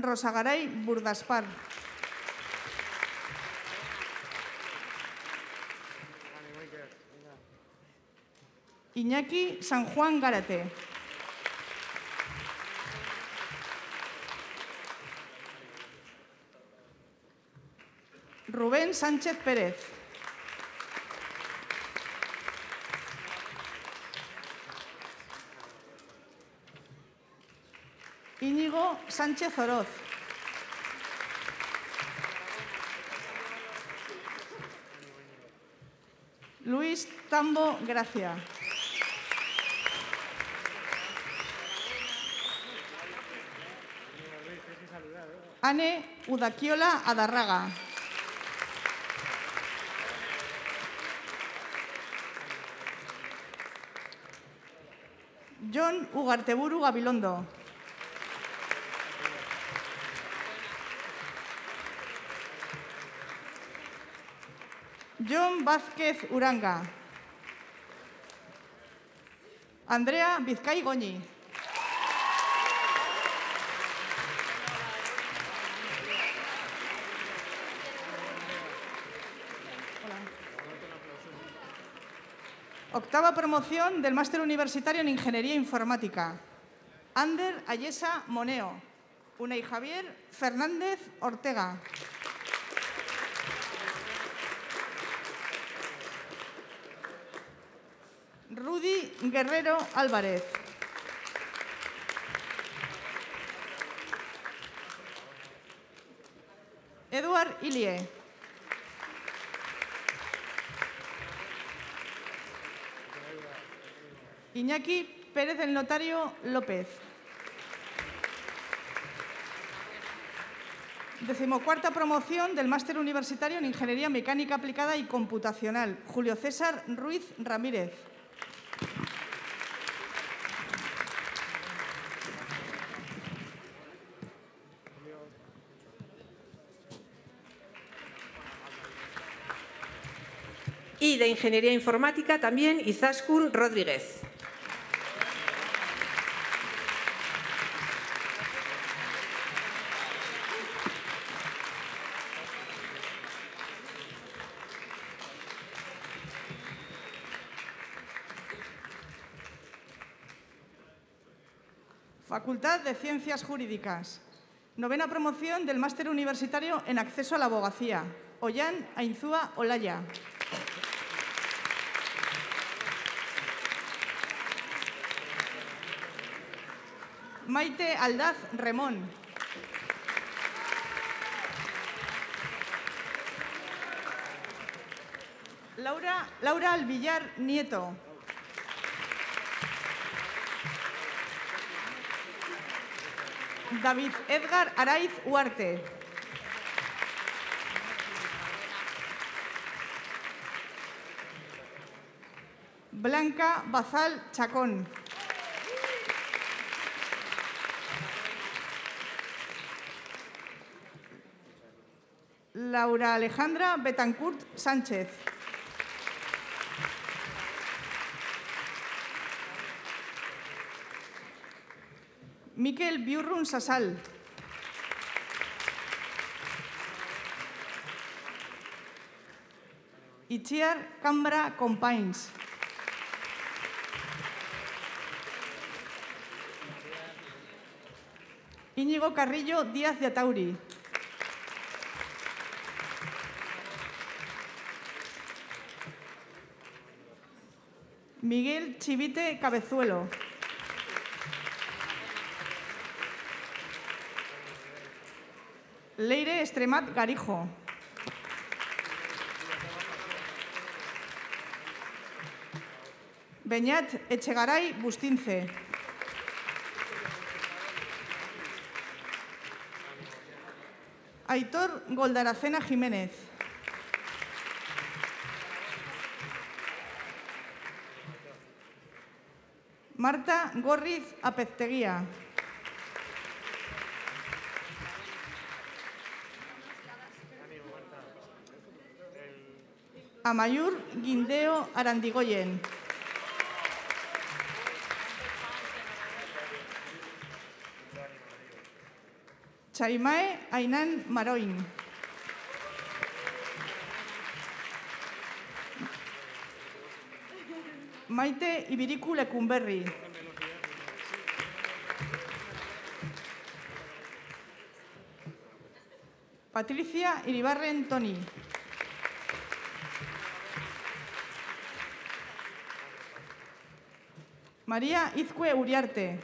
Rosagaray Burdaspar. Iñaki San Juan Gárate. Rubén Sánchez Pérez. Íñigo Sánchez Oroz. Luis Tambo Gracia. Ane Udaquiola Adarraga. John Ugarteburu Gabilondo. John Vázquez Uranga. Andrea Vizcay Goñi. Octava promoción del Máster Universitario en Ingeniería Informática. Ander Ayesa Moneo. Unai Javier Fernández Ortega. Rudy Guerrero Álvarez. Eduard Ilie. Iñaki Pérez del Notario López. 14ª promoción del Máster Universitario en Ingeniería Mecánica Aplicada y Computacional. Julio César Ruiz Ramírez. Y de Ingeniería Informática también Izaskun Rodríguez. Facultad de Ciencias Jurídicas. 9ª promoción del Máster Universitario en Acceso a la Abogacía. Ollán Ainzúa Olaya. Maite Aldaz Remón. Laura Alvillar Nieto. David Edgar Araiz Huarte. Blanca Bazal Chacón. Laura Alejandra Betancourt Sánchez. Miquel Biurrun Sasal. Itziar Cambra Companys. Íñigo Carrillo Díaz de Atauri. Miguel Chivite Cabezuelo. Leire Estremat Garijo. Beñat Echegaray Bustince. Aitor Goldaracena Jiménez. Marta Gorriz Apezteguía. Amayur Guindeo Arandigoyen. Chaimae Ainan Maroin. Maite Ibiriku Lecumberri. Patricia Iribarren Toni. María Izcue Uriarte.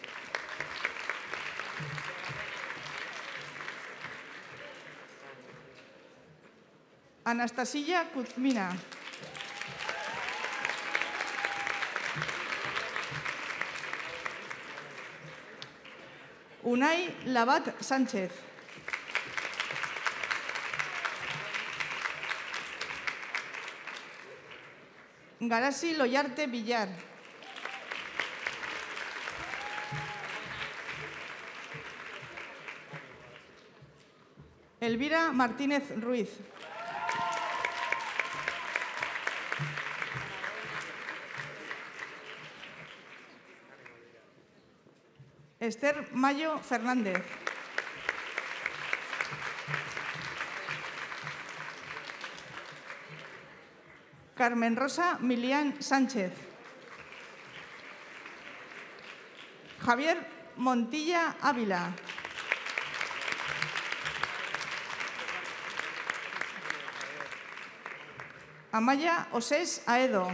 Anastasia Kuzmina. Unai Labat Sánchez. Garasi Loyarte Villar. Elvira Martínez Ruiz. Esther Mayo Fernández. Carmen Rosa Milián Sánchez. Javier Montilla Ávila. Amaya Osés Aedo.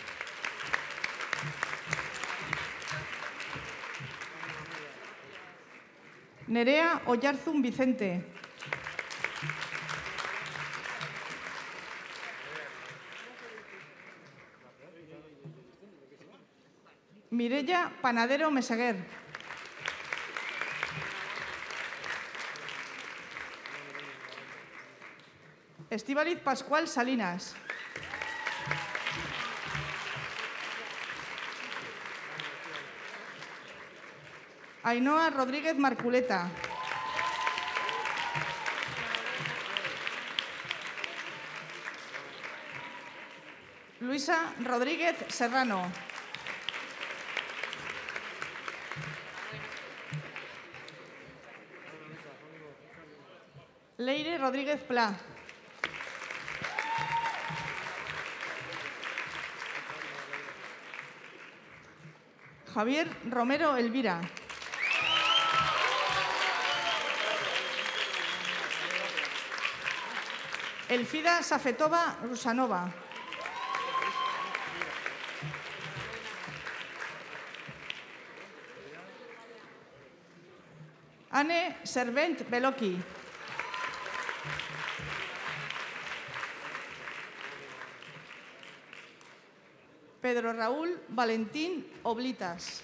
Nerea Oyarzún Vicente. Mireia Panadero Meseguer. Estíbaliz Pascual Salinas. Ainhoa Rodríguez Marculeta. Luisa Rodríguez Serrano. Leire Rodríguez Pla. Javier Romero Elvira. Elfida Safetova Rusanova. Anne Servent Beloki. Pedro Raúl Valentín Oblitas.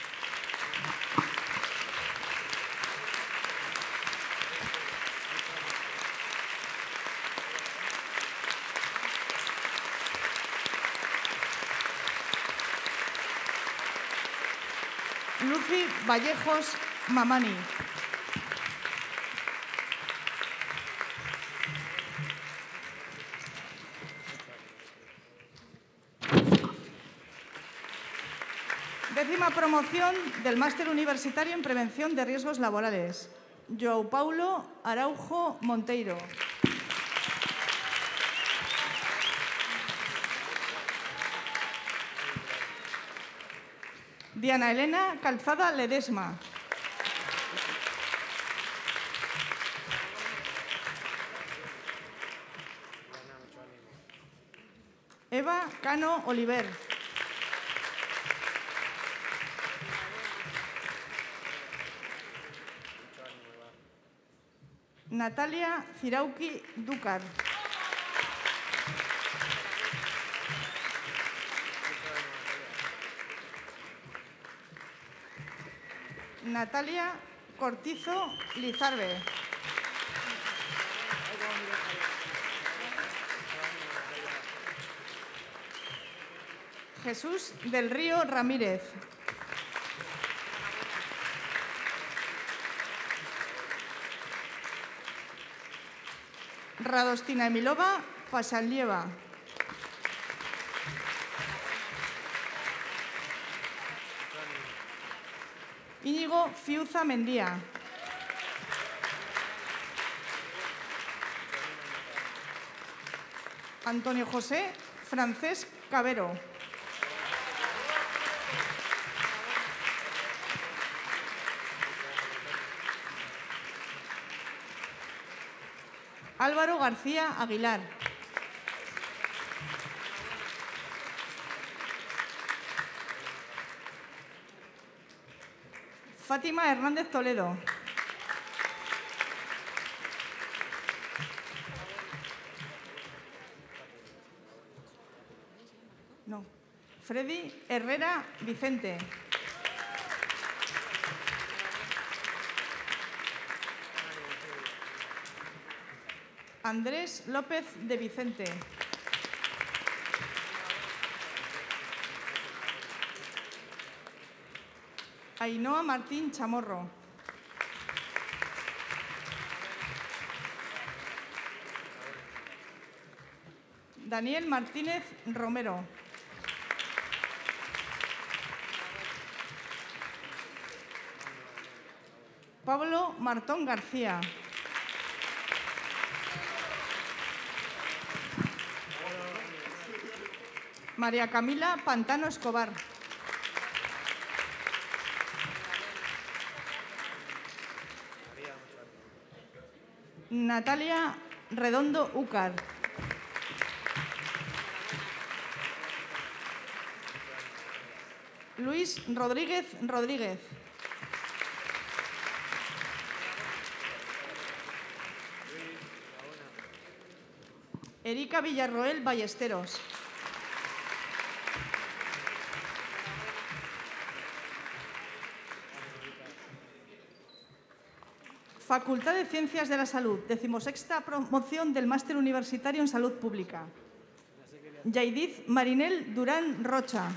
Lucy Vallejos Mamani. Décima promoción del Máster Universitario en Prevención de Riesgos Laborales. João Paulo Araujo Monteiro. Diana Elena Calzada Ledesma. Eva Cano Oliver. Natalia Cirauqui Dúcar. Natalia Cortizo Lizarbe. Jesús del Río Ramírez. Radostina Emilova Pasanlieva. Íñigo Fiuza Mendía. Antonio José Francesc Cabero. Álvaro García Aguilar. Fátima Hernández Toledo. No. Freddy Herrera Vicente. Andrés López de Vicente. Ainhoa Martín Chamorro. Daniel Martínez Romero. Pablo Martón García. María Camila Pantano Escobar. Natalia Redondo Úcar. Luis Rodríguez Rodríguez. Erika Villarroel Ballesteros. Facultad de Ciencias de la Salud, 16ª promoción del Máster Universitario en Salud Pública. Yaidiz Marinel Durán Rocha.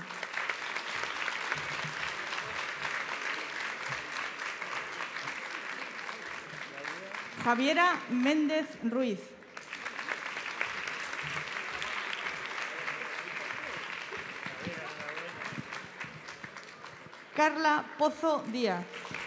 Javiera Méndez Ruiz. Carla Pozo Díaz.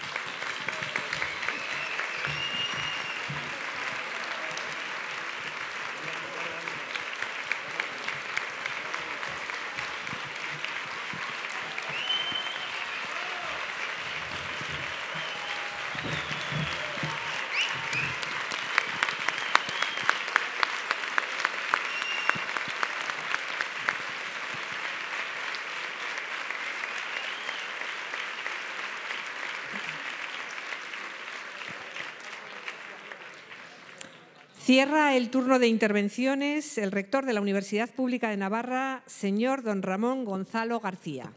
Cierra el turno de intervenciones el rector de la Universidad Pública de Navarra, señor don Ramón Gonzalo García.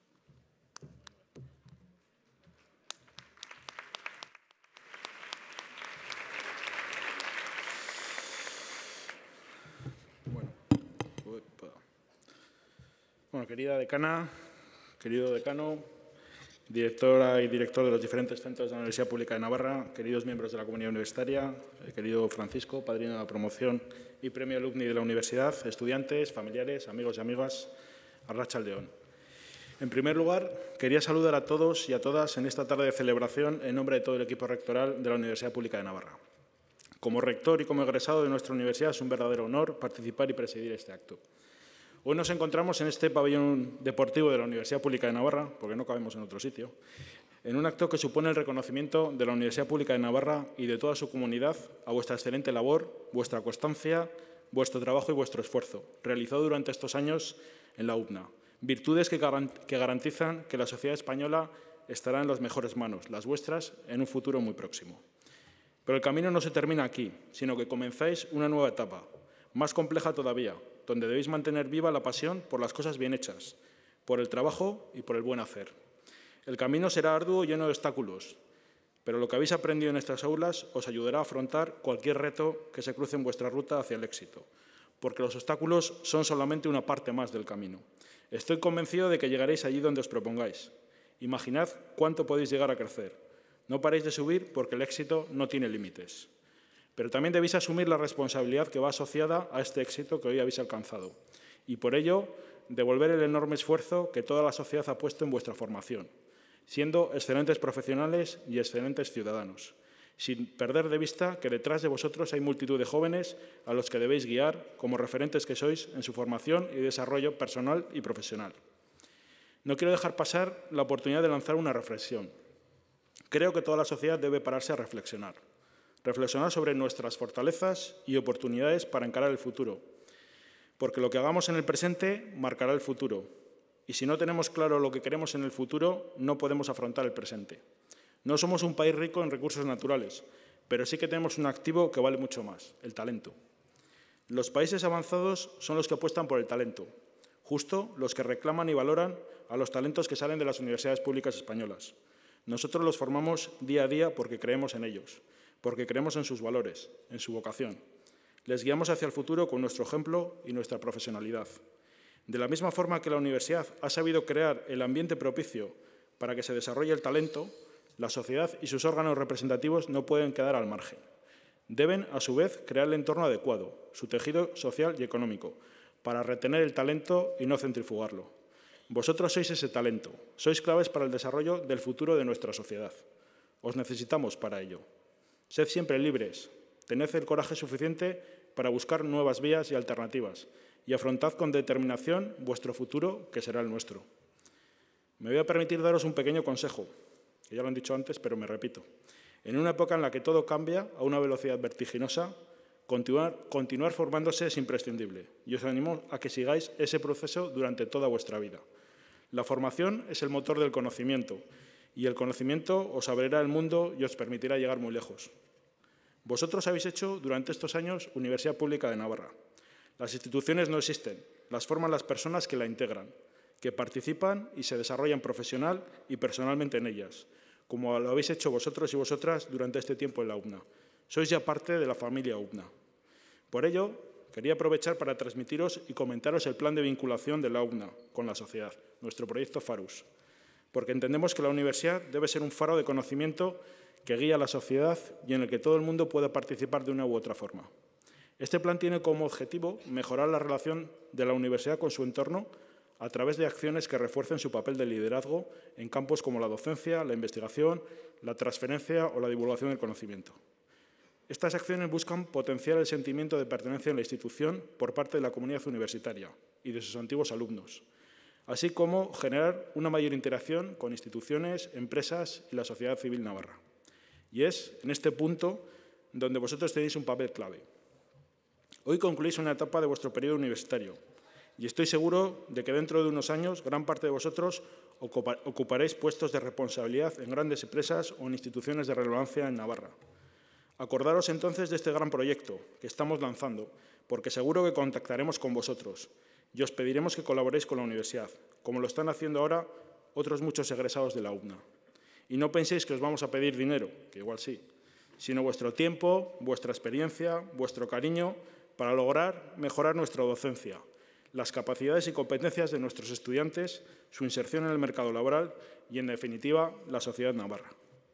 Bueno, querida decana, querido decano, directora y director de los diferentes centros de la Universidad Pública de Navarra, queridos miembros de la comunidad universitaria, querido Francisco, padrino de la promoción y premio alumni de la universidad, estudiantes, familiares, amigos y amigas, arratsalde on. En primer lugar, quería saludar a todos y a todas en esta tarde de celebración en nombre de todo el equipo rectoral de la Universidad Pública de Navarra. Como rector y como egresado de nuestra universidad es un verdadero honor participar y presidir este acto. Hoy nos encontramos en este pabellón deportivo de la Universidad Pública de Navarra, porque no cabemos en otro sitio, en un acto que supone el reconocimiento de la Universidad Pública de Navarra y de toda su comunidad a vuestra excelente labor, vuestra constancia, vuestro trabajo y vuestro esfuerzo, realizado durante estos años en la UPNA. Virtudes que garantizan que la sociedad española estará en las mejores manos, las vuestras, en un futuro muy próximo. Pero el camino no se termina aquí, sino que comenzáis una nueva etapa, más compleja todavía, donde debéis mantener viva la pasión por las cosas bien hechas, por el trabajo y por el buen hacer. El camino será arduo y lleno de obstáculos, pero lo que habéis aprendido en estas aulas os ayudará a afrontar cualquier reto que se cruce en vuestra ruta hacia el éxito, porque los obstáculos son solamente una parte más del camino. Estoy convencido de que llegaréis allí donde os propongáis. Imaginad cuánto podéis llegar a crecer. No paréis de subir porque el éxito no tiene límites. Pero también debéis asumir la responsabilidad que va asociada a este éxito que hoy habéis alcanzado y, por ello, devolver el enorme esfuerzo que toda la sociedad ha puesto en vuestra formación, siendo excelentes profesionales y excelentes ciudadanos. sin perder de vista que detrás de vosotros hay multitud de jóvenes a los que debéis guiar como referentes que sois en su formación y desarrollo personal y profesional. No quiero dejar pasar la oportunidad de lanzar una reflexión. Creo que toda la sociedad debe pararse a reflexionar. Reflexionar sobre nuestras fortalezas y oportunidades para encarar el futuro. Porque lo que hagamos en el presente marcará el futuro. Y si no tenemos claro lo que queremos en el futuro, no podemos afrontar el presente. No somos un país rico en recursos naturales, pero sí que tenemos un activo que vale mucho más, el talento. Los países avanzados son los que apuestan por el talento, justo los que reclaman y valoran a los talentos que salen de las universidades públicas españolas. Nosotros los formamos día a día porque creemos en ellos, porque creemos en sus valores, en su vocación. Les guiamos hacia el futuro con nuestro ejemplo y nuestra profesionalidad. De la misma forma que la universidad ha sabido crear el ambiente propicio para que se desarrolle el talento, la sociedad y sus órganos representativos no pueden quedar al margen. Deben, a su vez, crear el entorno adecuado, su tejido social y económico, para retener el talento y no centrifugarlo. Vosotros sois ese talento, sois claves para el desarrollo del futuro de nuestra sociedad. Os necesitamos para ello. Sed siempre libres, tened el coraje suficiente para buscar nuevas vías y alternativas y afrontad con determinación vuestro futuro, que será el nuestro. Me voy a permitir daros un pequeño consejo, que ya lo han dicho antes, pero me repito. En una época en la que todo cambia a una velocidad vertiginosa, continuar formándose es imprescindible y os animo a que sigáis ese proceso durante toda vuestra vida. La formación es el motor del conocimiento y el conocimiento os abrirá el mundo y os permitirá llegar muy lejos. Vosotros habéis hecho durante estos años Universidad Pública de Navarra. Las instituciones no existen, las forman las personas que la integran, que participan y se desarrollan profesional y personalmente en ellas, como lo habéis hecho vosotros y vosotras durante este tiempo en la UPNA. Sois ya parte de la familia UPNA. Por ello, quería aprovechar para transmitiros y comentaros el plan de vinculación de la UPNA con la sociedad, nuestro proyecto FARUS, porque entendemos que la universidad debe ser un faro de conocimiento que guía a la sociedad y en el que todo el mundo pueda participar de una u otra forma. Este plan tiene como objetivo mejorar la relación de la universidad con su entorno a través de acciones que refuercen su papel de liderazgo en campos como la docencia, la investigación, la transferencia o la divulgación del conocimiento. Estas acciones buscan potenciar el sentimiento de pertenencia en la institución por parte de la comunidad universitaria y de sus antiguos alumnos, así como generar una mayor interacción con instituciones, empresas y la sociedad civil navarra. Y es en este punto donde vosotros tenéis un papel clave. Hoy concluís una etapa de vuestro periodo universitario y estoy seguro de que dentro de unos años gran parte de vosotros ocuparéis puestos de responsabilidad en grandes empresas o en instituciones de relevancia en Navarra. Acordaros entonces de este gran proyecto que estamos lanzando, porque seguro que contactaremos con vosotros y os pediremos que colaboréis con la universidad, como lo están haciendo ahora otros muchos egresados de la UPNA. Y no penséis que os vamos a pedir dinero, que igual sí, sino vuestro tiempo, vuestra experiencia, vuestro cariño para lograr mejorar nuestra docencia, las capacidades y competencias de nuestros estudiantes, su inserción en el mercado laboral y, en definitiva, la sociedad navarra.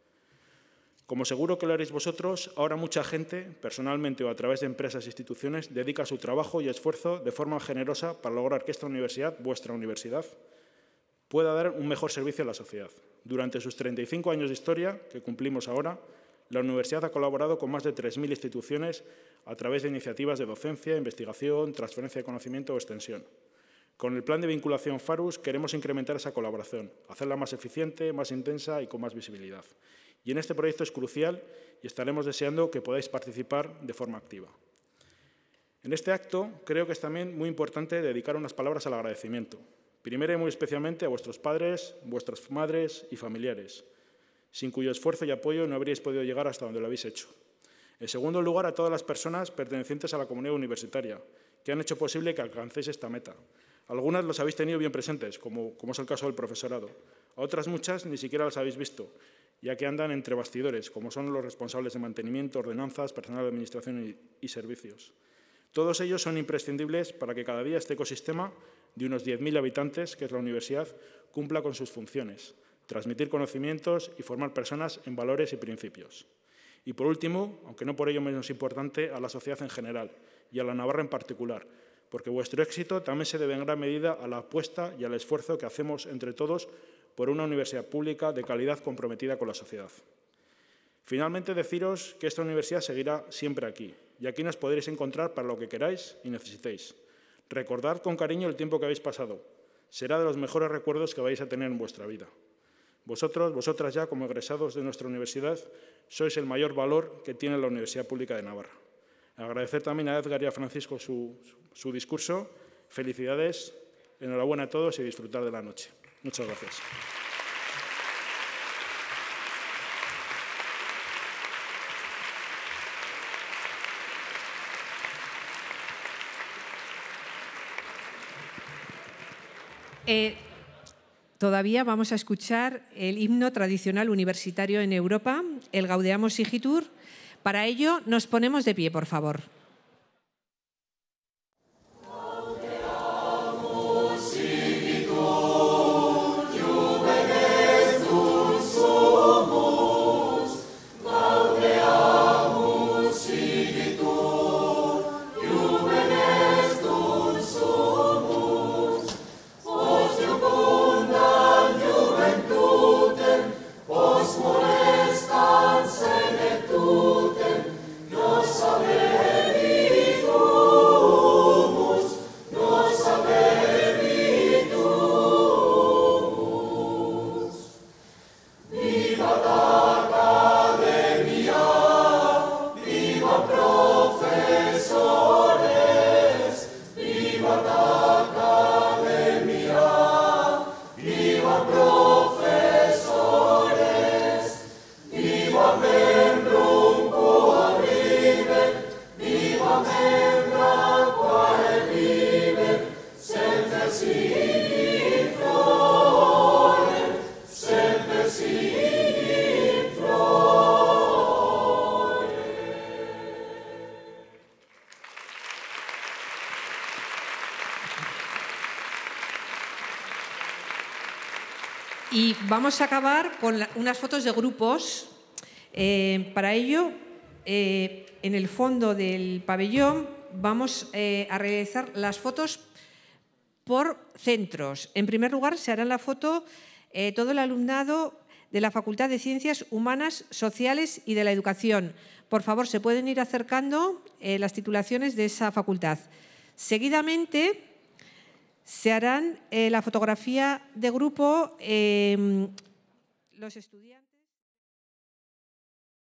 Como seguro que lo haréis vosotros, ahora mucha gente, personalmente o a través de empresas e instituciones, dedica su trabajo y esfuerzo de forma generosa para lograr que esta universidad, vuestra universidad, pueda dar un mejor servicio a la sociedad. Durante sus 35 años de historia, que cumplimos ahora, la universidad ha colaborado con más de 3.000 instituciones a través de iniciativas de docencia, investigación, transferencia de conocimiento o extensión. Con el plan de vinculación FARUS queremos incrementar esa colaboración, hacerla más eficiente, más intensa y con más visibilidad. Y en este proyecto es crucial y estaremos deseando que podáis participar de forma activa. En este acto creo que es también muy importante dedicar unas palabras al agradecimiento. Primero y muy especialmente a vuestros padres, vuestras madres y familiares, sin cuyo esfuerzo y apoyo no habríais podido llegar hasta donde lo habéis hecho. En segundo lugar, a todas las personas pertenecientes a la comunidad universitaria, que han hecho posible que alcancéis esta meta. Algunas los habéis tenido bien presentes, como es el caso del profesorado. A otras muchas ni siquiera las habéis visto, ya que andan entre bastidores, como son los responsables de mantenimiento, ordenanzas, personal de administración y servicios. Todos ellos son imprescindibles para que cada día este ecosistema de unos 10.000 habitantes, que es la universidad, cumpla con sus funciones, transmitir conocimientos y formar personas en valores y principios. Y por último, aunque no por ello menos importante, a la sociedad en general y a la Navarra en particular, porque vuestro éxito también se debe en gran medida a la apuesta y al esfuerzo que hacemos entre todos por una universidad pública de calidad comprometida con la sociedad. Finalmente, deciros que esta universidad seguirá siempre aquí, y aquí nos podréis encontrar para lo que queráis y necesitéis. Recordad con cariño el tiempo que habéis pasado. Será de los mejores recuerdos que vais a tener en vuestra vida. Vosotros, vosotras ya, como egresados de nuestra universidad, sois el mayor valor que tiene la Universidad Pública de Navarra. Agradecer también a Edgar y a Francisco su discurso. Felicidades, enhorabuena a todos y disfrutar de la noche. Muchas gracias. Todavía vamos a escuchar el himno tradicional universitario en Europa, el Gaudeamus Igitur. Para ello, nos ponemos de pie, por favor. Y vamos a acabar con unas fotos de grupos. Para ello, en el fondo del pabellón vamos a realizar las fotos por centros. En primer lugar, se hará la foto todo el alumnado de la Facultad de Ciencias Humanas, Sociales y de la Educación. Por favor, se pueden ir acercando las titulaciones de esa facultad. Seguidamente, se harán la fotografía de grupo los estudiantes.